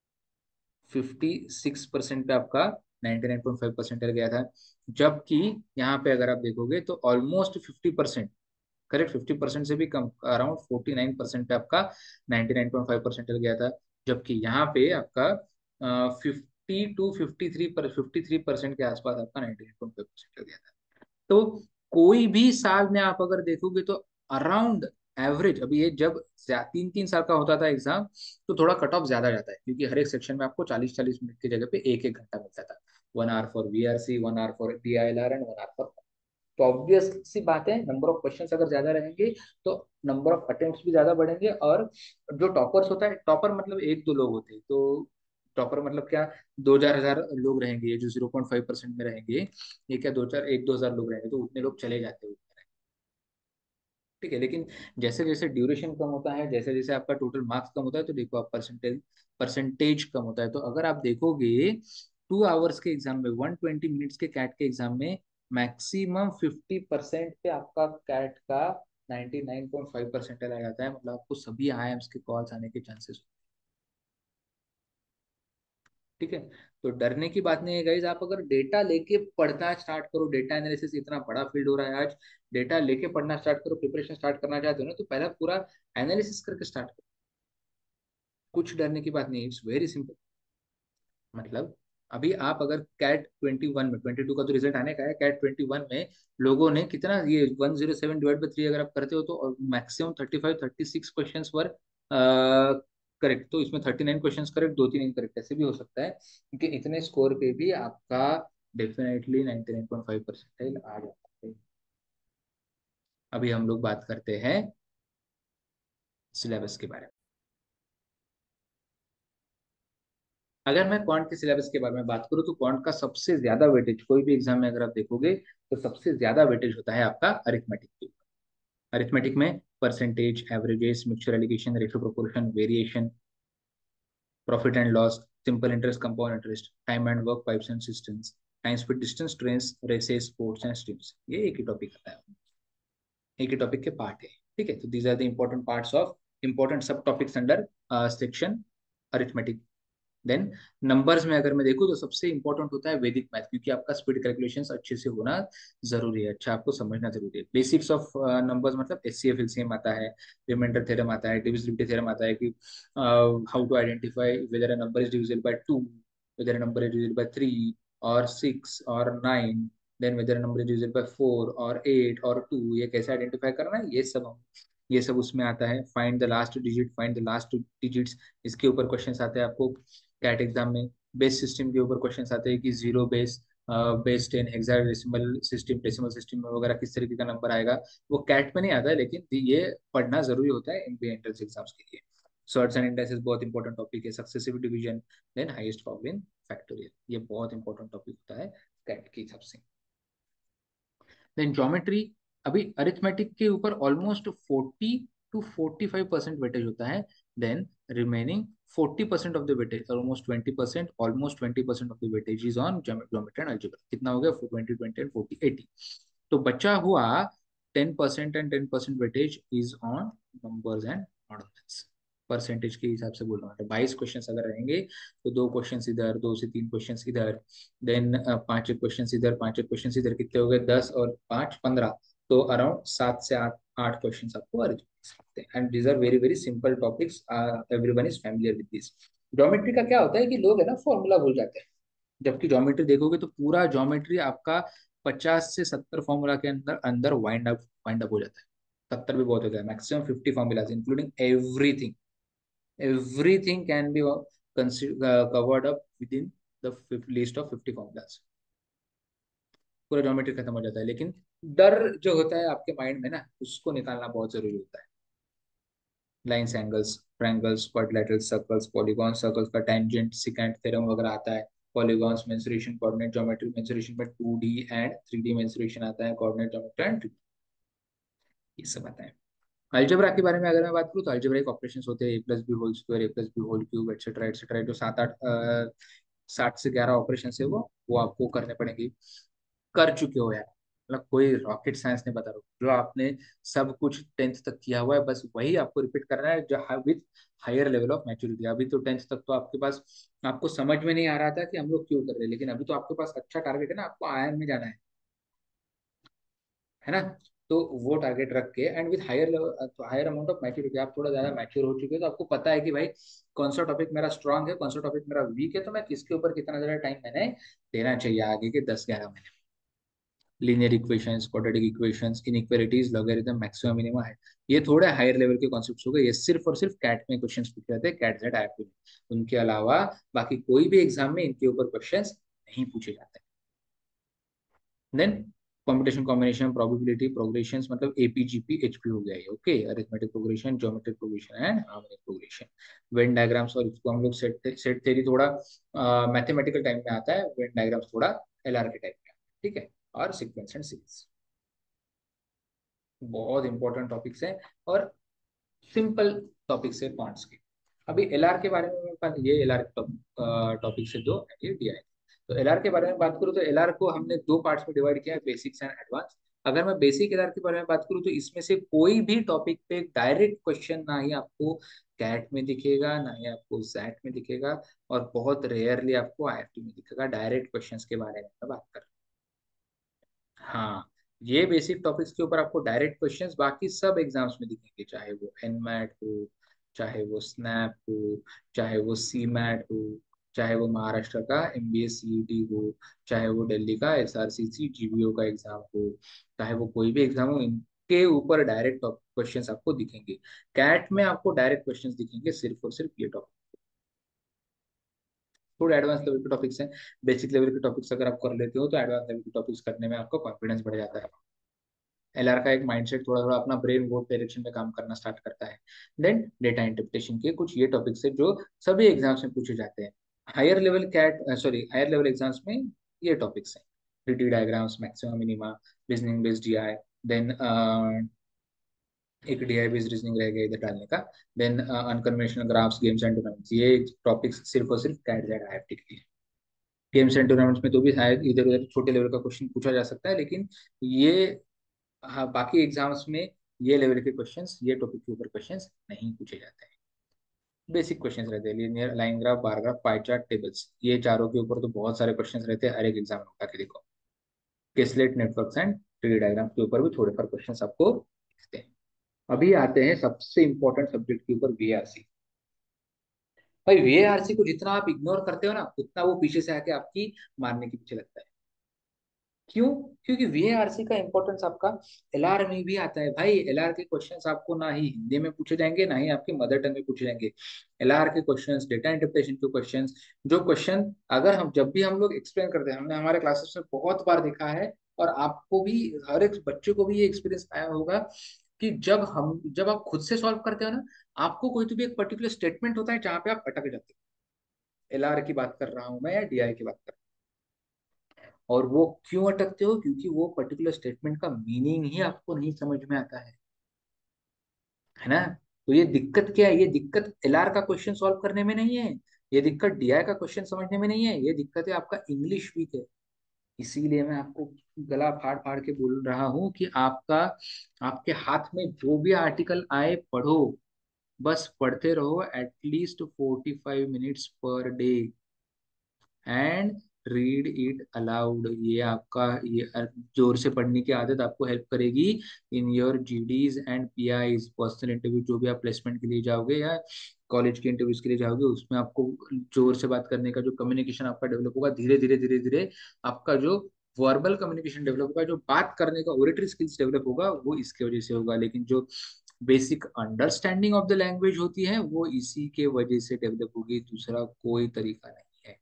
Speaker 1: fifty six percent पे आपका ninety nine point five percent गया था। जबकि यहाँ पे अगर आप देखोगे तो almost fifty percent, correct, fifty percent से भी कम, अराउंड फोर्टी नाइन परसेंट पे आपका ninety nine point five percent गया था। जबकि यहाँ पे आपका फिफ्टी टू फिफ्टी थ्री पर फिफ्टी थ्री परसेंट के आसपास आपका ninety nine point five percent गया था। तो कोई भी साल में आप अगर देखोगे तो अराउंड एवरेज, अभी ये जब तीन तीन साल का होता था एग्जाम, तो थोड़ा कट ऑफ ज्यादा जाता है, क्योंकि हर एक सेक्शन में आपको चालीस चालीस मिनट की जगह पे एक एक घंटा मिलता था। One hour for VRC, one hour for DILR and one hour for. तो ऑब्वियस सी बात है, नंबर ऑफ क्वेश्चंस अगर ज्यादा रहेंगे तो नंबर ऑफ अटेम्प्ट्स भी ज्यादा बढ़ेंगे। और जो टॉपर्स होता है, टॉपर मतलब एक दो लोग होते हैं, तो टॉपर मतलब क्या, दो चार हजार लोग रहेंगे, ये जो जीरो पॉइंट फाइव परसेंट में रहेंगे, ये क्या, दो चार एक दो हजार लोग रहेंगे, तो उतने लोग चले जाते हैं ऊपर। ठीक है, लेकिन जैसे जैसे ड्यूरेशन कम होता है, जैसे जैसे आपका टोटल मार्क्स कम होता है, तो देखो आप परसेंटेज परसेंटेज कम होता है। तो अगर आप देखोगे टू आवर्स के एग्जाम में, वन ट्वेंटी मिनट्स के कैट के एग्जाम में, मैक्सिमम फिफ्टी परसेंट पे आपका कैट का ninety nine point five percent आ जाता है। मतलब आपको सभी आई एम्स के कॉल्स आने के चांसेस। ठीक है, तो डरने की बात नहीं है गाइज। आप अगर डेटा लेके पढ़ना स्टार्ट करो, डेटा एनालिसिस इतना बड़ा फील्ड हो रहा है आज, डेटा लेके पढ़ना स्टार्ट करो, प्रिपरेशन स्टार्ट करना चाहते हो ना, तो पहला पूरा एनालिसिस करके स्टार्ट करो। कुछ डरने की बात नहीं है, इट्स वेरी सिंपल। मतलब अभी आप अगर कैट ट्वेंटी वन में, ट्वेंटी टू का तो रिजल्ट आने का है, कैट ट्वेंटी वन में लोगों ने कितना, ये one zero seven divide by three अगर आप करते हो तो maximum thirty five thirty six question were correct. तो इसमें थर्टी नाइन क्वेश्चन करेक्ट, दो तीन इनकरेक्ट, ऐसे भी हो सकता है, क्योंकि इतने स्कोर पे भी आपका definitely ninety nine point five percentile आ जाता है। अभी हम लोग बात करते हैं सिलेबस के बारे में। अगर मैं क्वांट के सिलेबस के बारे में बात करूं, तो क्वांट का सबसे ज्यादा वेटेज, कोई भी एग्जाम में अगर आप देखोगे तो सबसे ज्यादा वेटेज होता है आपका अरिथमेटिक के ऊपर। अरिथमेटिक में percentage, averages, mixture alligation, ratio proportion, variation, profit and loss, simple interest, compound interest, time and work, pipes and cisterns, time speed distance, trains, races, boats and streams. ये एक ही topic आता है, एक ही topic के part है। ठीक है, तो these are the important parts of important sub topics under section arithmetic. Then numbers में अगर मैं देखूँ तो सबसे इंपॉर्टेंट होता है वैदिक मैथ, क्योंकि आपका स्पीड कैलकुलेशंस अच्छे से होना जरूरी है, अच्छा आपको समझना जरूरी है। बेसिक्स ऑफ नंबर्स मतलब H C F L C M आता है, रिमाइंडर थ्योरम आता है, डिविजिबिलिटी थ्योरम आता है कि how to identify whether a number is divisible by two, whether a number is divisible by three और सिक्स और nine, then whether number is divisible by four और एट और two, ये कैसे आइडेंटिफाई करना है, ये सब हम ये सब उसमें आता है। Find the last digit, find the last two digits, इसके ऊपर क्वेश्चन आते हैं आपको कैट एग्जाम में। बेस सिस्टम के ऊपर क्वेश्चन आते हैं कि zero base, base ten, hexadecimal system, decimal system में वगैरह किस तरीके का नंबर आएगा, वो कैट में नहीं आता है, लेकिन ये पढ़ना जरूरी होता है एमबीए एंट्रेंस एग्जाम्स के लिए। सॉर्ट्स एंड इंडाइसेस बहुत इंपॉर्टेंट टॉपिक है, successive division, then highest formula in factorial, ये बहुत इंपॉर्टेंट टॉपिक होता है कैट के हिसाब से। देन ज्योमेट्री, अभी अरिथमेटिक के ऊपर almost forty two forty five percent weightage होता है, then remaining forty percent of the weightage, almost twenty percent, almost twenty percent of the weightage is on geometry and algebra. कितना हो गया, twenty twenty and forty eighty, तो बचा हुआ ten percent and ten percent weightage is on numbers and models. Percentage के हिसाब से बोल रहा हूँ, बाईस क्वेश्चन अगर रहेंगे तो दो क्वेश्चन इधर, दो से तीन क्वेश्चन इधर, देन पांच एक क्वेश्चन इधर, पांच एक क्वेश्चन इधर, कितने हो गए, दस और पांच पंद्रह, तो अराउंड सात से आठ आठ क्वेश्चन आपको अर्ज सकते हैं। And these are very very simple topics, everyone is familiar with this. Geometry का क्या होता है कि लोग है ना फॉर्मूला भूल जाते हैं, जबकि ज्योमेट्री देखोगे तो पूरा ज्योमेट्री आपका पचास से सत्तर फॉर्मूला के अंदर अंदर वाइंड अप वाइंड अप हो जाता है। सत्तर भी बहुत हो गया, maximum fifty formulas including everything, everything can be uh, consider, uh, covered up within the fif- list of fifty formulas। पूरा ज्योमेट्री खत्म हो जाता है, लेकिन डर जो होता है आपके माइंड में ना, उसको निकालना बहुत जरूरी होता है। Lines, angles, triangles, quadrilaterals, circles, polygon, circles का टेंजेंट, सिकेंट थ्योरम वगैरह आता है। Polygons, mensuration, coordinate geometry, mensuration में two D and three D mensuration आता है, कोऑर्डिनेट ज्योमेट्री एंड ये सब आता है। अलजेब्रा के बारे में अगर मैं बात करूँ तो अलजेब्रिक ऑपरेशंस होते हैं, A plus B whole square, A plus B whole cube, etcetera etcetera, जो सात आठ अ, सात से ग्यारह ऑपरेशन है वो वो आपको करने पड़ेंगे। कर चुके हो यार, मतलब कोई रॉकेट साइंस नहीं बता रहा हूँ, जो आपने सब कुछ टेंथ तक किया हुआ है बस वही आपको रिपीट करना है, जो with higher level of maturity. अभी तो टेंथ तक तो आपके पास, आपको समझ में नहीं आ रहा था कि हम लोग क्यों कर रहे हैं, लेकिन अभी तो आपके पास अच्छा टारगेट है ना, आपको आई आई एम में जाना है है ना। तो वो टारगेट रख के and with higher level, higher amount of maturity, आप थोड़ा ज्यादा मैच्योर हो चुके हो, तो आपको पता है कि भाई कौन सा टॉपिक मेरा स्ट्रांग है, कौन सा टॉपिक मेरा वीक है, तो मैं किसके ऊपर कितना ज्यादा टाइम मैंने देना चाहिए आगे के दस ग्यारह महीने। Linear equations, quadratic equations, inequalities, logarithm, maximum minima है, ये थोड़े हायर लेवल के कॉन्सेप्ट्स हो गए, ये सिर्फ और सिर्फ कैट में क्वेश्चंस पूछे जाते हैं, CAT XAT I I T में। उनके अलावा बाकी कोई भी एग्जाम में इनके ऊपर क्वेश्चंस नहीं पूछे जाते। Then competition, combination, probability, progression, मतलब एपीजीपी एचपी हो गया ये, okay. Arithmetic progression, geometric progression and harmonic progression, Venn diagrams, और इसको हम लोग सेट सेट थ्योरी थोड़ा मैथमेटिकल टाइम में आता है, वेन डायग्राम्स थोड़ा एलआर के टाइप में आता है, ठीक है। और सीक्वेंस एंड सीरीज, बहुत इंपॉर्टेंट टॉपिक्स हैं और सिंपल टॉपिक्स है पार्ट्स के। अभी एलआर के बारे में मेरे पास ये एलआर टॉपिक से दो ये दिया है। तो एलआर के बारे में बात करूँ तो एलआर को हमने दो पार्ट्स में डिवाइड किया है, बेसिक्स एंड एडवांस। अगर मैं बेसिक एलआर के बारे में बात करूँ तो इसमें से कोई भी टॉपिक पे डायरेक्ट क्वेश्चन ना ही आपको कैट में दिखेगा, ना ही आपको जैट में दिखेगा, और बहुत रेयरली आपको आईआईटी में दिखेगा डायरेक्ट क्वेश्चंस के बारे में मैं बात कर रहा हूँ। हाँ, ये बेसिक टॉपिक्स के ऊपर आपको डायरेक्ट क्वेश्चंस बाकी सब एग्जाम्स में दिखेंगे, चाहे वो एनमैट हो, चाहे वो स्नैप हो, चाहे वो सी मैट हो, चाहे वो महाराष्ट्र का एमबीए सीईटी हो, चाहे वो दिल्ली का एसआरसीसी जीबीओ का एग्जाम हो, चाहे वो कोई भी एग्जाम हो, इनके ऊपर डायरेक्ट क्वेश्चंस आपको दिखेंगे। कैट में आपको डायरेक्ट क्वेश्चंस दिखेंगे सिर्फ और सिर्फ ये टॉपिक। थोड़े एडवांस लेवल के टॉपिक्स हैं, बेसिक लेवल के टॉपिक्स अगर आप कर लेते हो तो एडवांस लेवल के टॉपिक्स करने में आपका कॉन्फिडेंस बढ़ जाता है। एलआर का एक माइंडसेट थोड़ा थोड़ा अपना ब्रेन वो डायरेक्शन में काम करना स्टार्ट करता है। देन डेटा इंटरप्रिटेशन के कुछ ये टॉपिक्स है जो सभी एग्जाम्स में पूछे जाते हैं। Higher level CAT sorry higher level exams में ये टॉपिक्स हैं, three D diagrams, maximum minima, reasoning based DI, then एक डीआई बेस्ड रीजनिंग रहेगा इधर डालने का। Then unconventional graphs, games and tournaments, ये टॉपिक्स सिर्फ और सिर्फ कैट जेड आईएफटी के लिए। गेम्स एंड टूर्नामेंट्स में तो भी शायद इधर उधर छोटे लेवल का क्वेश्चन पूछा जा सकता है, लेकिन ये, हाँ, बाकी एग्जाम्स में ये लेवल के क्वेश्चंस, ये टॉपिक के ऊपर क्वेश्चंस नहीं पूछे जाते हैं। बेसिक क्वेश्चंस रहते हैं, linear, line graph, bar graph, pie chart, tables, ये चारों के ऊपर तो बहुत सारे क्वेश्चंस रहते हैं हर एक एग्जाम में उठा के देखो। Caselets networks and three diagram के ऊपर भी थोड़े फार क्वेश्चंस आपको दिखते हैं। अभी आते हैं सबसे इंपॉर्टेंट सब्जेक्ट के ऊपर, वीआरसी। भाई वीआरसी को जितना आप इग्नोर करते हो ना, उतना वो पीछे से आके आपकी मारने के पीछे लगता है। क्यों? क्योंकि वीएआरसी का इंपॉर्टेंस आपका एलआर में भी आता है भाई। एलआर के क्वेश्चंस आपको ना ही हिंदी में पूछे जाएंगे, ना ही आपके मदर टंग में पूछे जाएंगे। एलआर के क्वेश्चंस, डेटा इंटरप्रिटेशन के क्वेश्चंस, जो क्वेश्चन अगर हम जब भी हम लोग एक्सप्लेन करते हैं, हमने हमारे क्लासेस में बहुत बार देखा है, और आपको भी, हर एक बच्चे को भी ये एक्सपीरियंस आया होगा कि जब हम जब आप खुद से सॉल्व करते हो ना, आपको कोई तो भी एक पर्टिकुलर स्टेटमेंट होता है जहां पे आप अटक जाते हो। एलआर की बात कर रहा हूं मैं, या डीआई की बात कर रहा हूं। और वो क्यों अटकते हो? क्योंकि वो पर्टिकुलर स्टेटमेंट का मीनिंग ही आपको नहीं समझ में आता है है ना? तो ये दिक्कत क्या है? ये दिक्कत एलआर का क्वेश्चन सॉल्व करने में नहीं है, ये दिक्कत डीआई का क्वेश्चन समझने में नहीं है, ये दिक्कत है आपका इंग्लिश वीक है। इसीलिए मैं आपको गला फाड़ फाड़ के बोल रहा हूँ कि आपका, आपके हाथ में जो भी आर्टिकल आए पढ़ो, बस पढ़ते रहो at least forty five minutes per day, and read it aloud. ये आपका, ये जोर से पढ़ने की आदत आपको हेल्प करेगी in your GDs and PIs, personal interview, जो भी आप प्लेसमेंट के लिए जाओगे या कॉलेज के इंटरव्यूज के लिए जाओगे, उसमें आपको जोर से बात करने का जो कम्युनिकेशन आपका डेवलप होगा, धीरे धीरे धीरे धीरे आपका जो वर्बल कम्युनिकेशन डेवलप होगा, जो बात करने का ओरेटरी स्किल्स डेवलप होगा, वो इसके वजह से होगा। लेकिन जो basic understanding of the language होती है, वो इसी के वजह से डेवलप होगी, दूसरा कोई तरीका नहीं है।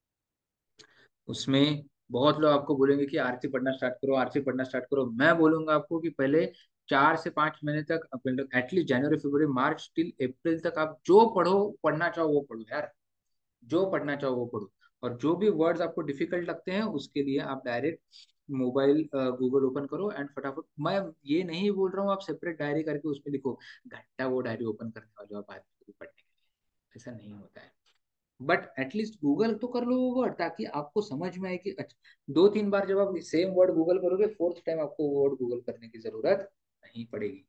Speaker 1: उसमें बहुत लोग आपको बोलेंगे कि आरसी पढ़ना स्टार्ट करो, आरसी पढ़ना स्टार्ट करो। मैं बोलूंगा आपको कि पहले चार से पांच महीने तक, एटलीस्ट जनवरी फरवरी मार्च टिल अप्रैल तक, आप जो पढ़ो, पढ़ना चाहो वो पढ़ो यार, जो पढ़ना चाहो वो पढ़ो। और जो भी वर्ड्स आपको डिफिकल्ट लगते हैं, उसके लिए आप डायरेक्ट मोबाइल गूगल ओपन करो एंड फटाफट, मैं ये नहीं बोल रहा हूँ आप सेपरेट डायरी करके उसमें लिखो, घंटा वो डायरी ओपन करने वाले हो आप आदमी पढ़ने के लिए, ऐसा नहीं होता है। बट एटलीस्ट गूगल तो कर लो वो वर्ड, ताकि आपको समझ में आए कि अच्छा, दो तीन बार जब आप सेम वर्ड गूगल करोगे, फोर्थ टाइम आपको वो वर्ड गूगल करने की जरूरत नहीं पड़ेगी।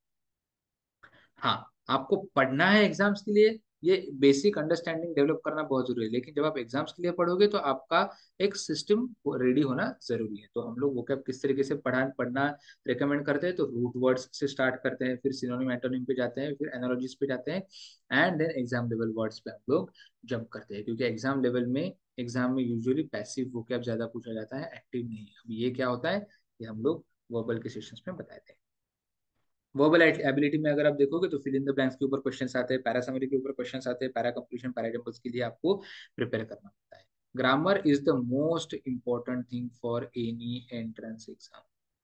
Speaker 1: हाँ, आपको पढ़ना है एग्जाम्स के लिए, ये बेसिक अंडरस्टैंडिंग डेवलप करना बहुत जरूरी है, लेकिन जब आप एग्जाम्स के लिए पढ़ोगे तो आपका एक सिस्टम रेडी होना जरूरी है। तो हम लोग वोकैब किस तरीके से पढ़ा पढ़ना रेकमेंड करते हैं, तो रूट वर्ड्स से स्टार्ट करते हैं, फिर सिनोनिम एंटोनिम पे जाते हैं, फिर एनालॉजीज पे जाते हैं, and then exam level words पे हम लोग जंप करते हैं। क्योंकि एग्जाम लेवल में, एग्जाम में यूजुअली पैसिव वोकैब ज्यादा पूछा जाता है, एक्टिव नहीं। अब ये क्या होता है, ये हम लोग वर्बल के सेशंस में बताते हैं। वर्बल एबिलिटी में अगर आप देखोगे तो फिल इन द ब्लैंक्स के ऊपर क्वेश्चंस आते हैं, पैरा समरी के ऊपर क्वेश्चंस आते हैं, पैरा कंप्लीशन, पैरा एग्जाम्पल्स के लिए आपको प्रिपेयर करना होता है। Grammar is the most important thing for any entrance exam,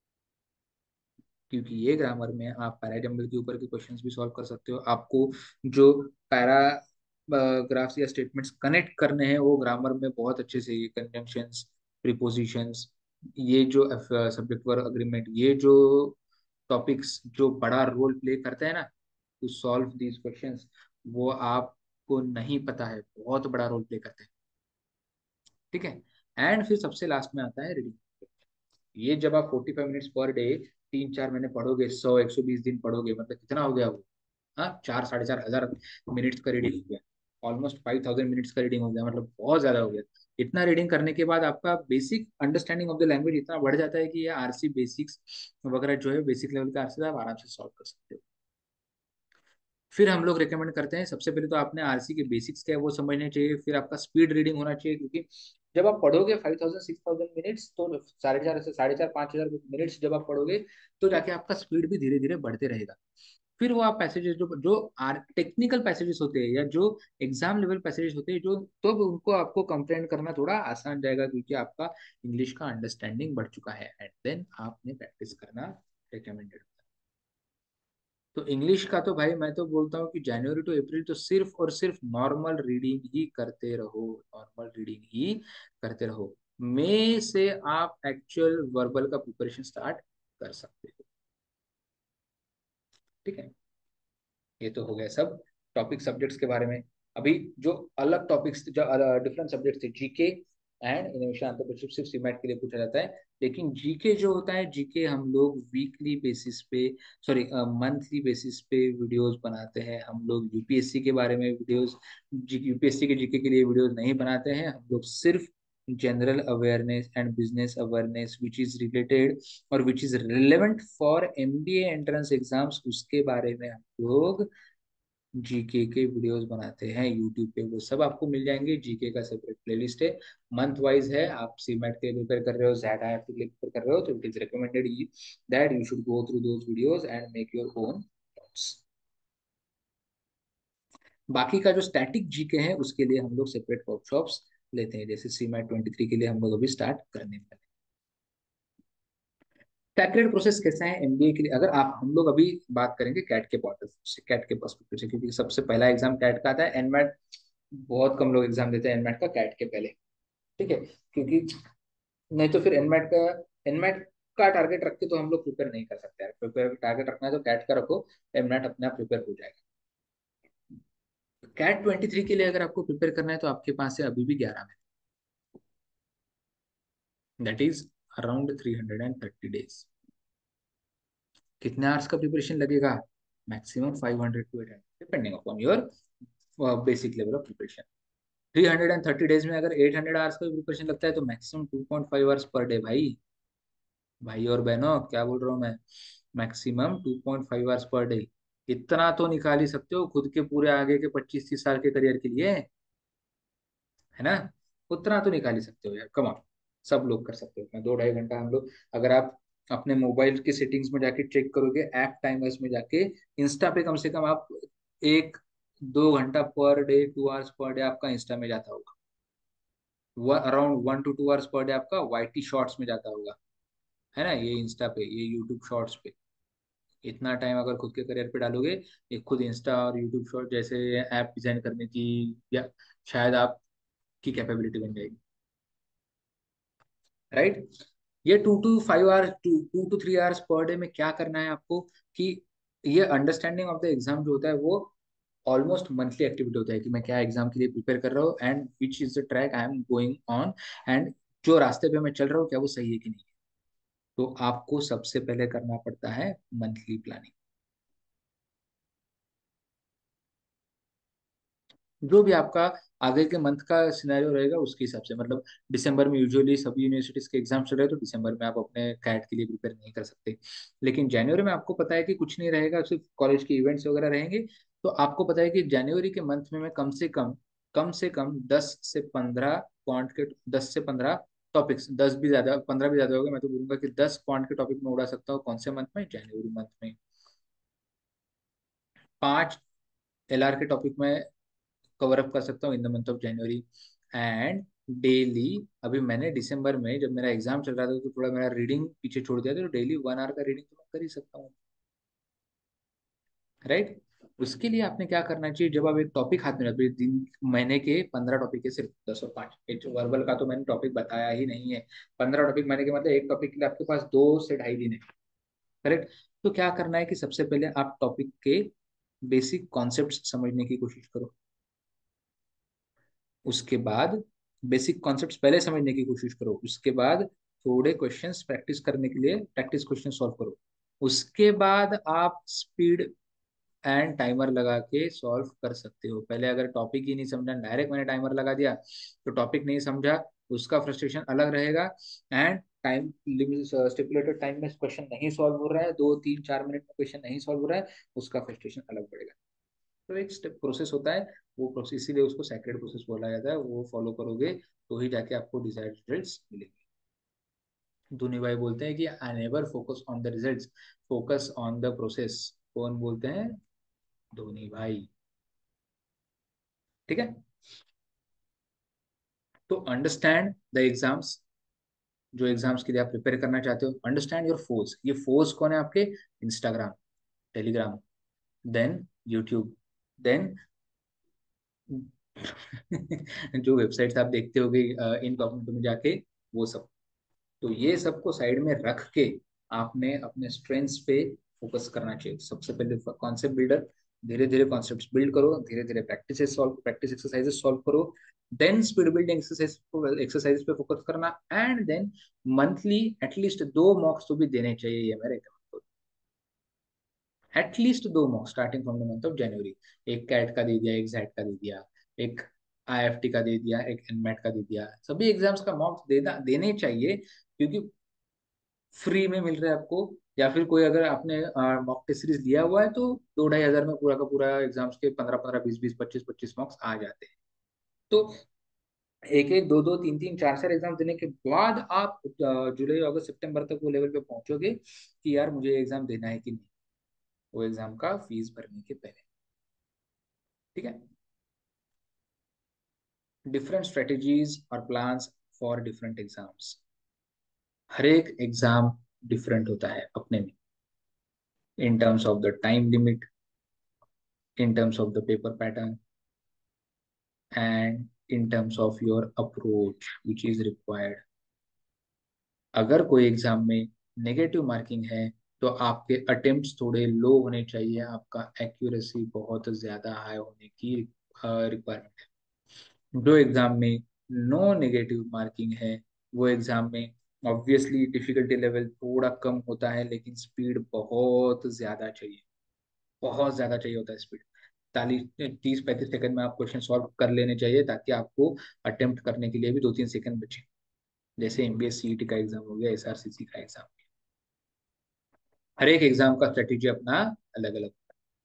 Speaker 1: क्योंकि ये ग्रामर में आप पैरा एग्जाम्पल के ऊपर के क्वेश्चंस भी सॉल्व कर सकते हो। आपको जो पैरा ग्राफ्स या स्टेटमेंट्स कनेक्ट करने हैं, वो ग्रामर में बहुत अच्छे से, ये कंजंक्शंस, प्रीपोजिशंस, ये जो सब्जेक्ट वर्ब अग्रीमेंट, ये जो टॉपिक्स जो बड़ा रोल प्ले करते हैं ना टू सॉल्व दीज क्वेश्चंस, वो आपको नहीं पता है, बहुत बड़ा रोल प्ले करते हैं। ठीक है। एंड फिर सबसे लास्ट में आता है रीडिंग। ये जब आप forty five minutes per day तीन चार महीने पढ़ोगे, सौ एक सौ बीस दिन पढ़ोगे, मतलब कितना हो गया वो? हाँ, चार साढ़े चार हजार मिनट्स का रीडिंग हो गया, ऑलमोस्ट फाइव थाउजेंड मिनट्स का रीडिंग हो गया, मतलब बहुत ज्यादा हो गया। इतना रीडिंग करने के बाद आपका basic understanding of the language इतना बढ़ जाता है कि ये आरसी बेसिक्स वगैरह जो है, बेसिक लेवल का आरसी आप आराम से सॉल्व कर सकते हो। फिर हम लोग रिकमेंड करते हैं, सबसे पहले तो आपने आरसी के बेसिक्स क्या है वो समझने चाहिए, फिर आपका स्पीड रीडिंग होना चाहिए, क्योंकि जब आप पढ़ोगे five thousand six thousand minutes, तो साढ़े चार से साढ़े चार पाँच हजार मिनट्स जब आप पढ़ोगे, तो जाके आपका स्पीड भी धीरे धीरे बढ़ते रहेगा। फिर वो आप पैसेजेस जो जो आर टेक्निकल पैसेजेस होते हैं, या जो एग्जाम लेवल पैसेजेस होते हैं, जो तो उनको आपको कंप्लेंट करना थोड़ा आसान जाएगा, क्योंकि आपका इंग्लिश का अंडरस्टैंडिंग बढ़ चुका है, एंड देन आपने प्रैक्टिस करना रिकमेंडेड। तो इंग्लिश का तो भाई मैं तो बोलता हूँ कि जनवरी टू अप्रैल तो सिर्फ और सिर्फ नॉर्मल रीडिंग ही करते रहो, नॉर्मल रीडिंग ही करते रहो। मई से आप एक्चुअल वर्बल का प्रिपरेशन स्टार्ट कर सकते हो। ठीक है, ये तो हो गया सब टॉपिक सब्जेक्ट्स के बारे में। अभी जो अलग टॉपिक्स, जो डिफरेंट सब्जेक्ट थे, जीके एंड इनोवेशन एंटरप्रेन्योरशिप सिर्फ सीमैट के लिए पूछा जाता है। लेकिन जीके जो होता है, जीके हम लोग वीकली बेसिस पे, सॉरी मंथली बेसिस पे वीडियोस बनाते हैं। हम लोग यूपीएससी के बारे में वीडियोस, यूपीएससी के जीके के लिए वीडियोस नहीं बनाते हैं। हम लोग सिर्फ general awareness and business awareness which is related और which is relevant for MBA entrance exams, उसके बारे में हम लोग जीके के वीडियोस बनाते हैं यूट्यूब पे। वो सब आपको मिल जाएंगे। जीके का सेपरेट प्लेलिस्ट है, मंथ वाइज है। आप सीमेट के लिए प्रिपेयर कर रहे हो, ज़ेड आई एफ के लिए प्रिपेयर कर रहे हो, तो it is recommended that you should go through those videos and make your own notes. बाकी का जो स्टैटिक जीके है उसके लिए हम लोग सेपरेट वर्कशॉप्स लेते हैं, जैसे सीमेट ट्वेंटी थ्री के लिए हम लोग अभी स्टार्ट करने वाले हैं। कैट प्रोसेस कैसा है एमबीए के लिए, अगर आप, हम लोग अभी बात करेंगे कैट के पॉइंट से, कैट के पर्सपेक्टिव से, क्योंकि सबसे पहला एग्जाम कैट का आता है। एनमेट बहुत कम लोग एग्जाम देते हैं एनमेट का कैट के पहले, ठीक है, क्योंकि नहीं तो फिर एनमेट का, एनमेट का टारगेट रख के तो हम लोग प्रिपेयर नहीं कर सकते हैं। प्रिपेयर टारगेट रखना है तो कैट का रखो, एनमेट अपने आप प्रिपेयर हो जाएगा। कैट ट्वेंटी थ्री के लिए अगर आपको प्रिपेयर करना है तो आपके पास है अभी भी ग्यारह महीने, that is around three hundred and thirty days. कितने आवर्स का प्रिपरेशन लगेगा? Maximum five hundred to eight hundred depending upon your basic level of preparation. Three hundred and thirty days में अगर एट हंड्रेड आवर्स का preparation लगता है तो maximum two point five hours per day भाई। भाई और बहनों क्या बोल रहा हूँ मैं, maximum two point five hours per day. इतना तो निकाल ही सकते हो खुद के पूरे आगे के पच्चीस तीस साल के करियर के लिए, है ना? उतना तो निकाल ही सकते हो यार, कम। सब लोग कर सकते हो इतना, दो ढाई घंटा हम लोग। अगर आप अपने मोबाइल के सेटिंग्स में जाके चेक करोगे, ऐप टाइमर्स में जाके, इंस्टा पे कम से कम आप एक दो घंटा per day, two hours per day आपका इंस्टा में जाता होगा। वो around one two two hours per day आपका वाईटी शॉर्ट्स में जाता होगा, है ना? ये इंस्टा पे, ये यूट्यूब शॉर्ट्स पे। इतना टाइम अगर खुद के करियर पे डालोगे, एक खुद इंस्टा और यूट्यूब शॉर्ट जैसे ऐप डिजाइन करने की, या शायद आपकी कैपेबिलिटी बन जाएगी, राइट? ये two two five hours, two two two three hours per day में क्या करना है आपको, कि ये अंडरस्टैंडिंग ऑफ द एग्जाम जो होता है वो ऑलमोस्ट मंथली एक्टिविटी होता है, कि मैं क्या एग्जाम के लिए प्रिपेयर कर रहा हूँ and which is the track I am going on, and जो रास्ते पे मैं चल रहा हूँ क्या वो सही है कि नहीं। तो आपको सबसे पहले करना पड़ता है मंथली प्लानिंग। जो भी आपका आगे के मंथ का सिनेरियो रहेगा उसके हिसाब से, मतलब दिसंबर में यूजुअली सभी यूनिवर्सिटीज के एग्जाम चल रहे हैं तो दिसंबर में आप अपने कैट के लिए प्रिपेयर नहीं कर सकते। लेकिन जनवरी में आपको पता है कि कुछ नहीं रहेगा, सिर्फ कॉलेज के इवेंट्स वगैरह रहेंगे। तो आपको पता है कि जनवरी के मंथ में मैं कम से कम, कम से कम दस से पंद्रह पॉइंट के, दस से पंद्रह टॉपिक्स, दस भी ज्यादा, पंद्रह भी ज्यादा होगा, मैं तो बोलूंगा कि दस पॉइंट के टॉपिक में उड़ा सकता हूँ। कौन से मंथ में? जनवरी मंथ में। पांच एलआर के टॉपिक में कवर अप कर सकता हूँ in the month of January. And daily, अभी मैंने दिसंबर में जब मेरा एग्जाम चल रहा था तो थोड़ा मेरा रीडिंग पीछे छोड़ दिया था, तो डेली वन आवर का रीडिंग तो मैं कर ही सकता हूँ, राइट? उसके लिए आपने क्या करना चाहिए, जब आप एक टॉपिक हाथ में रखते हो, दिन महीने के पंद्रह टॉपिक है सिर्फ, दस और पाँच, वर्बल का तो मैंने टॉपिक बताया ही नहीं है। पंद्रह टॉपिक महीने के मतलब एक टॉपिक के लिए आपके पास दो से ढाई दिन है, करेक्ट? तो क्या करना है कि सबसे पहले आप टॉपिक के बेसिक कॉन्सेप्ट समझने की कोशिश करो। उसके बाद बेसिक कॉन्सेप्ट्स पहले समझने की कोशिश करो। उसके बाद थोड़े क्वेश्चंस प्रैक्टिस करने के लिए प्रैक्टिस क्वेश्चन सॉल्व करो। उसके बाद आप स्पीड एंड टाइमर लगा के सॉल्व कर सकते हो। पहले अगर टॉपिक ही नहीं समझा, डायरेक्ट मैंने टाइमर लगा दिया, तो टॉपिक नहीं समझा, उसका फ्रस्ट्रेशन अलग रहेगा। And time limit, stipulated time में क्वेश्चन नहीं सॉल्व हो रहा है, दो तीन चार मिनट में क्वेश्चन नहीं सॉल्व हो रहा है, उसका फ्रस्ट्रेशन अलग बढ़ेगा। तो एक स्टेप प्रोसेस होता है, वो प्रोसेस इसीलिए उसको सैक्रेड प्रोसेस बोला जाता है। वो फॉलो करोगे तो ही जाके आपको डिजायर्ड रिजल्ट्स मिलेंगे। धोनी भाई बोलते हैं कि I never focus on the results, focus on the process. कौन बोलते हैं? धोनी भाई, ठीक है? तो अंडरस्टैंड द एग्जाम्स, जो एग्जाम्स के लिए आप प्रिपेयर करना चाहते हो। अंडरस्टैंड योर फोर्स, ये फोर्स कौन है आपके? Instagram, Telegram, then YouTube, then जो वेबसाइट्स आप देखते होगे इन कॉग्निटो में जाके, वो सब। तो ये सबको साइड में रख के आपने अपने स्ट्रेंथ्स पे फोकस करना चाहिए। सबसे पहले कॉन्सेप्ट बिल्डर, धीरे धीरे कॉन्सेप्ट बिल्ड करो, धीरे धीरे practice solve practice exercises solve करो, then speed building exercise exercise पे फोकस करना, एंड देन मंथली एटलीस्ट दो मॉक्स तो भी देने चाहिए, ये मैं रेकमेंड करूँ। एटलीस्ट दो mocks starting from the month of January. एक कैट का दे दिया, एक जैट का दे दिया, एक आईएफटी का दे दिया, एक एनमेट का दे दिया, सभी एग्जाम्स का मॉक्स देना देने चाहिए, क्योंकि फ्री में मिल रहा है आपको। या फिर कोई अगर आपने मॉक टेस्ट सीरीज लिया हुआ है तो दो ढाई हजार में पूरा का पूरा एग्जाम्स के पंद्रह पंद्रह बीस बीस पच्चीस पच्चीस मॉक्स आ जाते हैं। तो एक एक दो दो तीन तीन चार चार एग्जाम देने के बाद आप अ, जुलाई अगस्त सितंबर तक वो लेवल पे पहुंचोगे कि यार मुझे एग्जाम देना है कि नहीं, वो एग्जाम का फीस भरने के पहले। ठीक है। डिफरेंट स्ट्रेटेजीज और प्लान्स फॉर डिफरेंट एग्जाम्स। हर एक एग्जाम डिफरेंट होता है अपने में, in terms of the time limit, in terms of the paper pattern, and in terms of your approach which is required. अगर कोई एग्जाम में नेगेटिव मार्किंग है तो आपके अटेम्प्ट्स थोड़े लो होने चाहिए, आपका एक्यूरेसी बहुत ज्यादा हाई होने की रिक्वायरमेंट है। जो एग्जाम में नो नेगेटिव मार्किंग है वो एग्जाम में ऑब्वियसली डिफिकल्टी लेवल थोड़ा कम होता है, लेकिन स्पीड बहुत ज्यादा चाहिए, बहुत ज्यादा चाहिए होता है स्पीड। चालीस तीस पैंतीस सेकंड में आप क्वेश्चन सॉल्व कर लेने चाहिए, ताकि आपको अटेम्प्ट करने के लिए भी दो तीन सेकंड बचे। जैसे एमबीएस सीईटी का एग्जाम हो गया, एसआरसीसी का एग्जाम। हर एक एग्जाम का स्ट्रेटेजी अपना अलग अलग,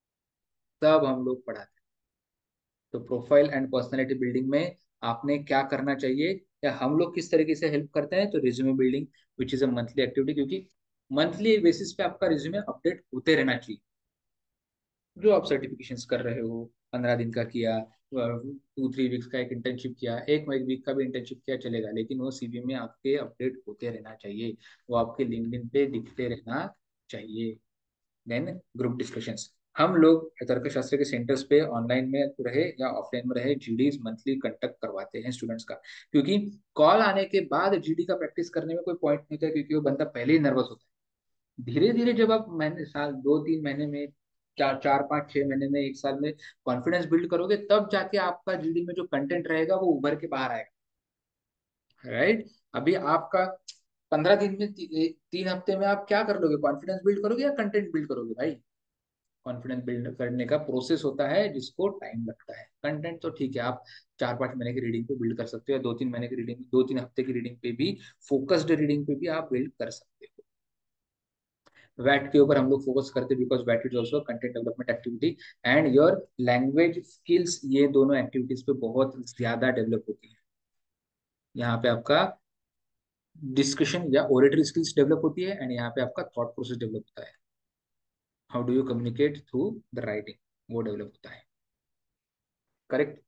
Speaker 1: तब हम लोग पढ़ाते हैं। तो प्रोफाइल एंड पर्सनैलिटी बिल्डिंग में आपने क्या करना चाहिए, या हम लोग किस तरीके से हेल्प करते हैं, तो resume building which is a monthly activity, क्योंकि मंथली बेसिस पे आपका रिज्यूमे अपडेट होते रहना चाहिए। जो आप सर्टिफिकेशंस कर रहे हो, पंद्रह दिन का किया, टू थ्री वीक्स का एक इंटर्नशिप किया, एक वीक का भी इंटर्नशिप किया चलेगा, लेकिन वो सीवी में आपके अपडेट होते रहना चाहिए, वो आपके लिंक्डइन पे दिखते रहना चाहिए। देन ग्रुप डिस्कशंस, हम लोग तर्कशास्त्र के सेंटर्स पे ऑनलाइन में रहे या ऑफलाइन में रहे जीडीज मंथली कंडक्ट करवाते हैं स्टूडेंट्स का, क्योंकि कॉल आने के बाद जीडी का प्रैक्टिस करने में कोई पॉइंट नहीं होता, क्योंकि वो बंदा पहले ही नर्वस होता है। धीरे धीरे जब आप महीने साल दो तीन महीने में, चार चार पाँच छह महीने में, एक साल में कॉन्फिडेंस बिल्ड करोगे, तब जाके आपका जीडी में जो कंटेंट रहेगा वो उभर के बाहर आएगा। राइट। अभी आपका पंद्रह दिन में ती, तीन हफ्ते में आप क्या कर लोगे, कॉन्फिडेंस बिल्ड करोगे या कंटेंट बिल्ड करोगे भाई? कॉन्फिडेंस बिल्ड करने का प्रोसेस होता है जिसको टाइम लगता है। कंटेंट तो ठीक है, आप चार पांच महीने की रीडिंग पे बिल्ड कर सकते हो, या दो तीन महीने की रीडिंग, दो तीन हफ्ते की रीडिंग पे भी, फोकस्ड रीडिंग पे भी आप बिल्ड कर सकते हो। वैट के ऊपर हम लोग फोकस करते हैं, बिकॉज वैट is also content development activity, and your language skills, ये दोनों एक्टिविटीज पे बहुत ज्यादा डेवलप होती है। यहाँ पे आपका डिस्कशन या ओरेटरी स्किल्स डेवलप होती है, एंड यहाँ पे आपका थॉट प्रोसेस डेवलप होता है। How do you communicate through the writing, वो डेवलप होता है। करेक्ट।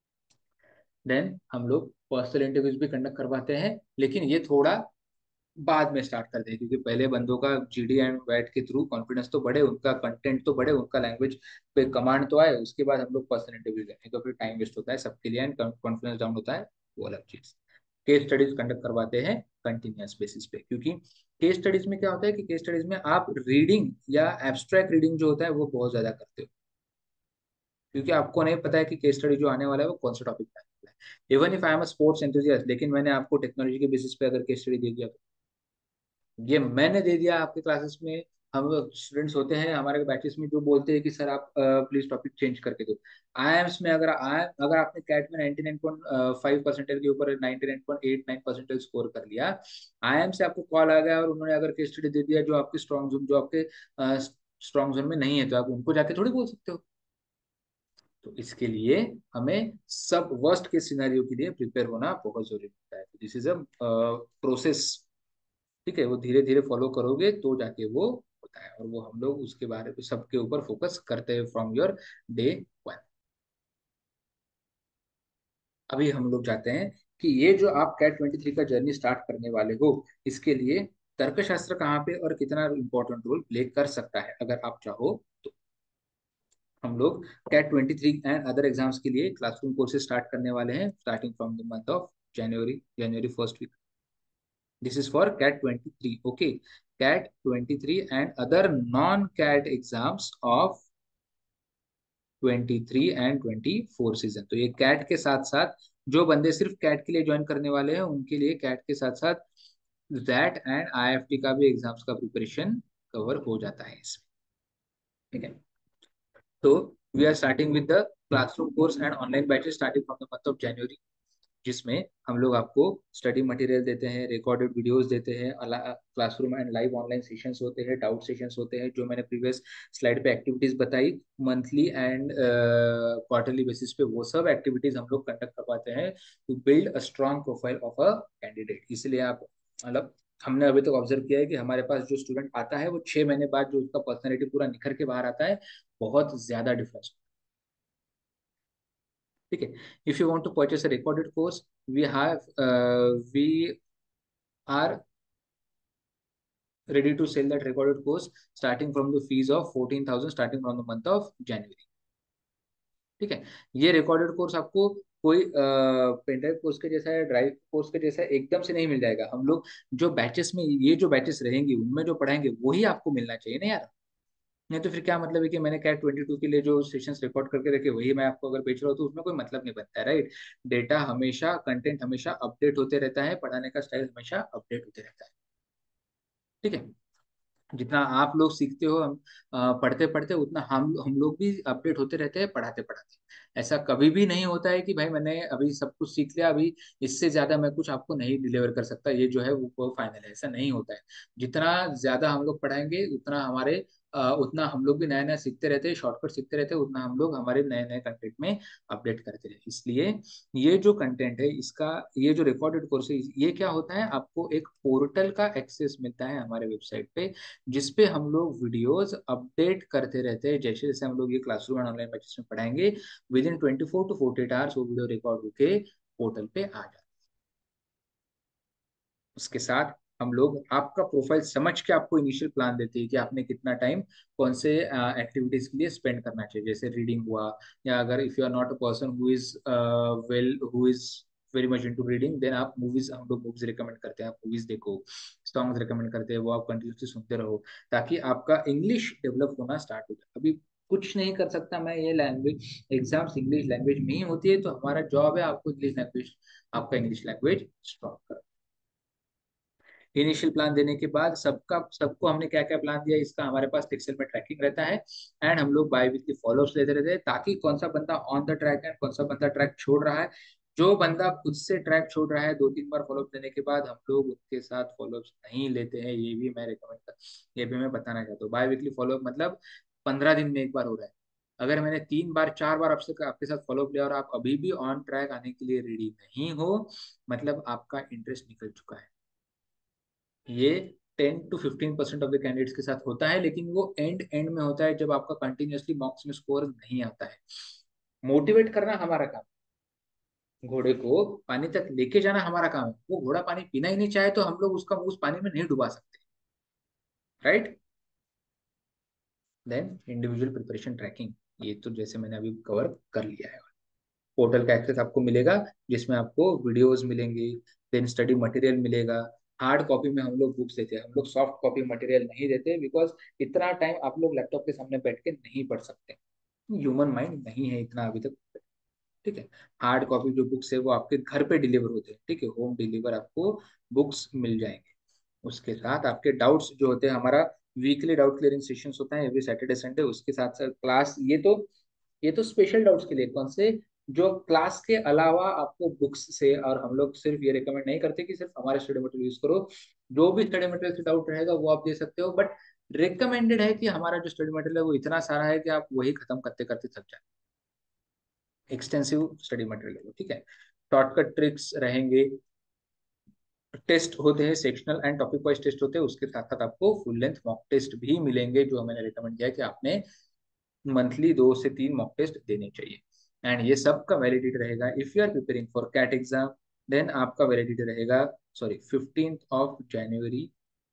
Speaker 1: देन हम लोग पर्सनल इंटरव्यूज भी कंडक्ट करवाते हैं, लेकिन ये थोड़ा बाद में स्टार्ट करते हैं, क्योंकि पहले बंदों का जीडी एंड वैट के थ्रू कॉन्फिडेंस तो बढ़े, उनका कंटेंट तो बढ़े, उनका लैंग्वेज पे कमांड तो आए, उसके बाद हम लोग पर्सनल इंटरव्यू लेंगे, तो फिर टाइम वेस्ट होता है सबके लिए, एंड कॉन्फिडेंस डाउन होता है, वो अलग चीज। केस स्टडीज कंडक्ट करवाते हैं कंटिन्यूस बेसिस पे, क्योंकि केस स्टडीज में क्या होता है कि केस स्टडीज में आप रीडिंग या एब्स्ट्रैक्ट रीडिंग जो होता है वो बहुत ज्यादा करते हो, क्योंकि आपको नहीं पता है कि केस स्टडी जो आने वाला है वो कौन सा टॉपिक आने वाला है। Even if I am a sports enthusiast, लेकिन मैंने आपको टेक्नोलॉजी के बेसिस पे अगर केस स्टडी दे दिया, ये मैंने दे दिया आपके क्लासेस में, हम स्टूडेंट्स होते हैं हमारे बैचेस में जो बोलते हैं कि सर आप प्लीज टॉपिक चेंज करके दो। आईएम्स में अगर आई अगर आपने कैट में ninety nine point five percentage के ऊपर ninety nine point eight nine percentage score कर लिया, आईएम से आपको कॉल आ गया और उन्होंने अगर केस स्टडी दे दिया जो आपके स्ट्रॉन्ग जोन, जो आपके स्ट्रॉन्ग जोन में नहीं है, तो आप उनको जाके थोड़ी बोल सकते हो। तो इसके लिए हमें सब वर्स्ट के सिनेरियो के लिए प्रिपेयर होना बहुत जरूरी होता है। This is a process. ठीक है, वो धीरे धीरे फॉलो करोगे तो जाके वो होता है, और वो हम लोग उसके बारे में सबके ऊपर फोकस करते हैं फ्रॉम योर डे वन। अभी हम लोग चाहते हैं कि ये जो आप कैट ट्वेंटी थ्री का जर्नी स्टार्ट करने वाले हो, इसके लिए तर्कशास्त्र कहाँ पे और कितना इंपॉर्टेंट रोल प्ले कर सकता है, अगर आप चाहो तो। हम लोग CAT twenty three and other exams के लिए क्लासरूम कोर्सेज स्टार्ट करने वाले हैं, starting from the month of January, January first week. This is for CAT twenty three. Okay. CAT twenty three and other non CAT exams of twenty three and twenty four season. तो ये cat के साथ साथ जो बंदे सिर्फ cat के लिए ज्वाइन करने वाले हैं उनके लिए कैट के साथ साथ दैट एंड आईएफटी का भी एग्जाम्स का प्रिपरेशन कवर हो जाता है इसमें। ठीक है, तो we are starting with the classroom course and online batches starting from the month of January, जिसमें हम लोग आपको स्टडी मटेरियल देते हैं, रिकॉर्डेड वीडियोस देते हैं, classroom and live online sessions होते हैं, डाउट सेशंस होते हैं, जो मैंने प्रीवियस स्लाइड पे एक्टिविटीज बताई मंथली एंड क्वार्टरली बेसिस पे, वो सब एक्टिविटीज हम लोग कंडक्ट करवाते हैं to build a strong profile of a candidate. इसलिए आप मतलब हमने अभी तक तो ऑब्जर्व किया है कि हमारे पास जो स्टूडेंट आता है वो छह महीने बाद जो उसका पर्सनैलिटी पूरा निखर के बाहर आता है, बहुत ज्यादा डिफरेंस। ठीक है, if you want to purchase a recorded course, we have we are ready to sell that recorded course starting from the fees of fourteen thousand starting from the month of January। ठीक है, ये recorded course आपको कोई pen drive course के जैसा है, drive course के जैसा एकदम से नहीं मिल जाएगा। हम लोग जो बैचेस में ये जो बैचेस रहेंगी उनमें जो पढ़ाएंगे वही आपको मिलना चाहिए ना यार। नहीं तो फिर क्या मतलब है कि मैंने कैट ट्वेंटी टू के लिए जो सेशंस रिकॉर्ड करके रखे वही मैं आपको अगर बेच रहा हूँ, तो उसमें कोई मतलब नहीं बनता है, राइट। डेटा हमेशा, कंटेंट हमेशा अपडेट होते रहता है, पढ़ाने का स्टाइल हमेशा अपडेट होते रहता है। ठीक है, जितना आप लोग सीखते हो हम अ, पढ़ते पढ़ते, उतना हम हम लोग भी अपडेट होते रहते हैं पढ़ाते पढ़ाते। ऐसा कभी भी नहीं होता है कि भाई मैंने अभी सब कुछ सीख लिया, अभी इससे ज्यादा मैं कुछ आपको नहीं डिलीवर कर सकता, ये जो है वो, वो फाइनल है, ऐसा नहीं होता है। जितना ज्यादा हम लोग पढ़ाएंगे उतना हमारे अ, उतना हम लोग भी नया नया सीखते रहते हैं, शॉर्टकट सीखते रहते हैं, उतना हम लोग हमारे नए नए कंटेंट में अपडेट करते रहते हैं। इसलिए ये जो कंटेंट है इसका, ये जो रिकॉर्डेड कोर्स है, ये क्या होता है, आपको एक पोर्टल का एक्सेस मिलता है हमारे वेबसाइट पे, जिसपे हम लोग वीडियोस अपडेट करते रहते हैं। जैसे जैसे हम लोग ये क्लासरूम एंड ऑनलाइन बैचेस में पढ़ाएंगे, within twenty four to forty eight hours वो वीडियो रिकॉर्ड होके पोर्टल पे आ जाए। उसके साथ हम लोग आपका प्रोफाइल समझ के आपको इनिशियल प्लान देते हैं कि आपने कितना टाइम कौन से एक्टिविटीज के लिए स्पेंड करना चाहिए, जैसे रीडिंग हुआ, या अगर if you are not a person who is well who is very much into reading, then आप मूवीज, हम लोग मूवीज रिकमेंड करते हैं, आप मूवीज देखो। सॉन्ग्स रिकमेंड करते हैं, वो आप कंटिन्यूसली सुनते रहो, ताकि आपका इंग्लिश डेवलप होना स्टार्ट हो जाए। अभी कुछ नहीं कर सकता मैं, ये लैंग्वेज एग्जाम्स इंग्लिश लैंग्वेज में ही होती है, तो हमारा जॉब है आपको इंग्लिश लैंग्वेज, आपका इंग्लिश लैंग्वेज स्ट्रॉन्ग करना। इनिशियल प्लान देने के बाद सबका सबको हमने क्या क्या प्लान दिया, इसका हमारे पास एक्सेल में ट्रैकिंग रहता है, एंड हम लोग बाय वीकली फॉलोअप्स लेते रहते हैं, ताकि कौन सा बंदा ऑन द ट्रैक है, कौन सा बंदा ट्रैक छोड़ रहा है। जो बंदा खुद से ट्रैक छोड़ रहा है, दो तीन बार फॉलोअप लेने के बाद हम लोग उनके साथ फॉलोअप्स नहीं लेते हैं, ये भी मैं रिकमेंड कर ये भी मैं बताना चाहता हूँ। बाय वीकली फॉलोअप मतलब पंद्रह दिन में एक बार हो रहा है। अगर मैंने तीन बार चार बार आपसे आपके साथ फॉलोअप लिया और आप अभी भी ऑन ट्रैक आने के लिए रेडी नहीं हो, मतलब आपका इंटरेस्ट निकल चुका है। ये ten to fifteen percent of the candidates के साथ होता है, लेकिन वो एंड एंड में होता है, जब आपका कंटिन्यूअसली मॉक्स में स्कोर नहीं आता है। मोटिवेट करना हमारा काम, घोड़े को पानी तक लेके जाना हमारा काम है। वो घोड़ा पानी पीना ही नहीं चाहे तो हम लोग उसका उस पानी में नहीं डुबा सकते, right. Then individual preparation tracking, ये तो जैसे मैंने अभी कवर कर लिया है। पोर्टल का एक्सेस आपको मिलेगा, जिसमें आपको वीडियोस मिलेंगे, देन स्टडी मटेरियल मिलेगा। हार्ड कॉपी में हम लोग बुक्स देते हैं, हम लोग सॉफ्ट कॉपी मटेरियल नहीं देते, बिकॉज इतना टाइम आप लोग लैपटॉप के सामने बैठ के नहीं पढ़ सकते, ह्यूमन माइंड नहीं है इतना अभी तक। ठीक है, हार्ड कॉपी जो बुक्स है वो आपके घर पे डिलीवर होते हैं, ठीक है, होम डिलीवर आपको बुक्स मिल जाएंगे। उसके साथ आपके डाउट्स जो होते हैं, हमारा वीकली डाउट क्लियरिंग सेशंस होता है एवरी सैटरडे संडे। उसके साथ साथ क्लास, ये तो ये तो स्पेशल डाउट्स के लिए, कौन से, जो क्लास के अलावा आपको बुक्स से, और हम लोग सिर्फ ये रिकमेंड नहीं करते कि सिर्फ हमारे स्टडी मटेरियल यूज करो, जो भी स्टडी मटेरियल से डाउट रहेगा वो आप दे सकते हो, बट रिकमेंडेड है कि हमारा जो स्टडी मटेरियल है वो इतना सारा है कि आप वही खत्म करते करते थक जाए। एक्सटेंसिव स्टडी मटेरियल है, ठीक है। शॉर्टकट ट्रिक्स रहेंगे, टेस्ट होते हैं, sectional and topic wise test होते हैं, उसके साथ साथ आपको फुल लेंथ मॉक टेस्ट भी मिलेंगे, जो मैंने रिकमेंड किया है कि आपने मंथली दो से तीन मॉक टेस्ट देने चाहिए। एंड ये सब का वैलिडिटी रहेगा if you are preparing for CAT exam, then आपका वैलिडिटी रहेगा, sorry, fifteenth of January.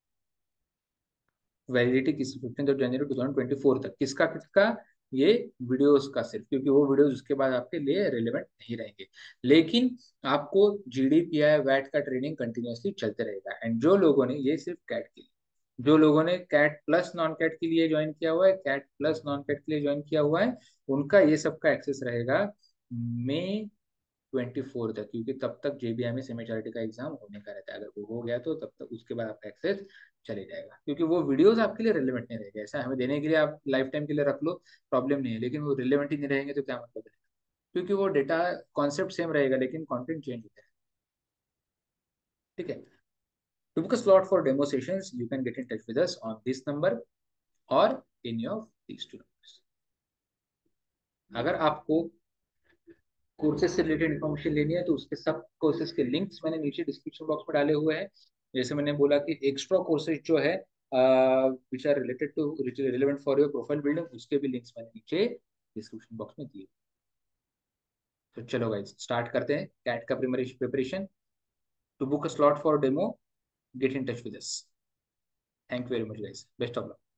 Speaker 1: Validity किस, fifteenth of January two thousand twenty four तक, किसका किसका, ये वीडियोस का सिर्फ, क्योंकि वो वीडियोस उसके बाद आपके लिए रिलेवेंट नहीं रहेंगे। लेकिन आपको जीडीपीआई वैट का ट्रेनिंग कंटिन्यूअसली चलते रहेगा, एंड जो लोगों ने, ये सिर्फ कैट के लिए, जो लोगों ने कैट प्लस नॉन कैट के लिए ज्वाइन किया हुआ है, कैट प्लस नॉन कैट के लिए ज्वाइन किया हुआ है, उनका ये सब का एक्सेस रहेगा मई ट्वेंटी फोर तक, क्योंकि तब तक जेबीआई सेमेस्टर का एग्जाम होने का रहता है। अगर वो हो गया तो तब तक उसके बाद आपका एक्सेस चले जाएगा, क्योंकि वो वीडियोस आपके लिए रिलेवेंट नहीं रहेगा। ऐसा हमें देने के लिए आप लाइफ टाइम के लिए रख लो, प्रॉब्लम नहीं है, लेकिन वो रिलेवेंट ही नहीं रहेंगे तो क्या मतलब है, क्योंकि वो डेटा कॉन्सेप्ट सेम रहेगा लेकिन कंटेंट चेंज होता है। ठीक है। To book a slot for demo sessions, you can get in touch with us on this number or any of these two numbers. अगर आपको कोर्सेज से रिलेटेड इन्फॉर्मेशन लेनी है तो उसके सब कोर्सेज के लिंक्स मैंने नीचे डिस्क्रिप्शन बॉक्स में डाले हुए हैं। जैसे मैंने बोला कि एक्स्ट्रा कोर्सेज जो है which are related to relevant for your profile building, उसके भी लिंक्स मैंने नीचे डिस्क्रिप्शन बॉक्स में दिए। तो चलो गाइस स्टार्ट करते हैं कैट का preparation. To book a slot for demo, get in touch with us. Thank you very much guys, best of luck.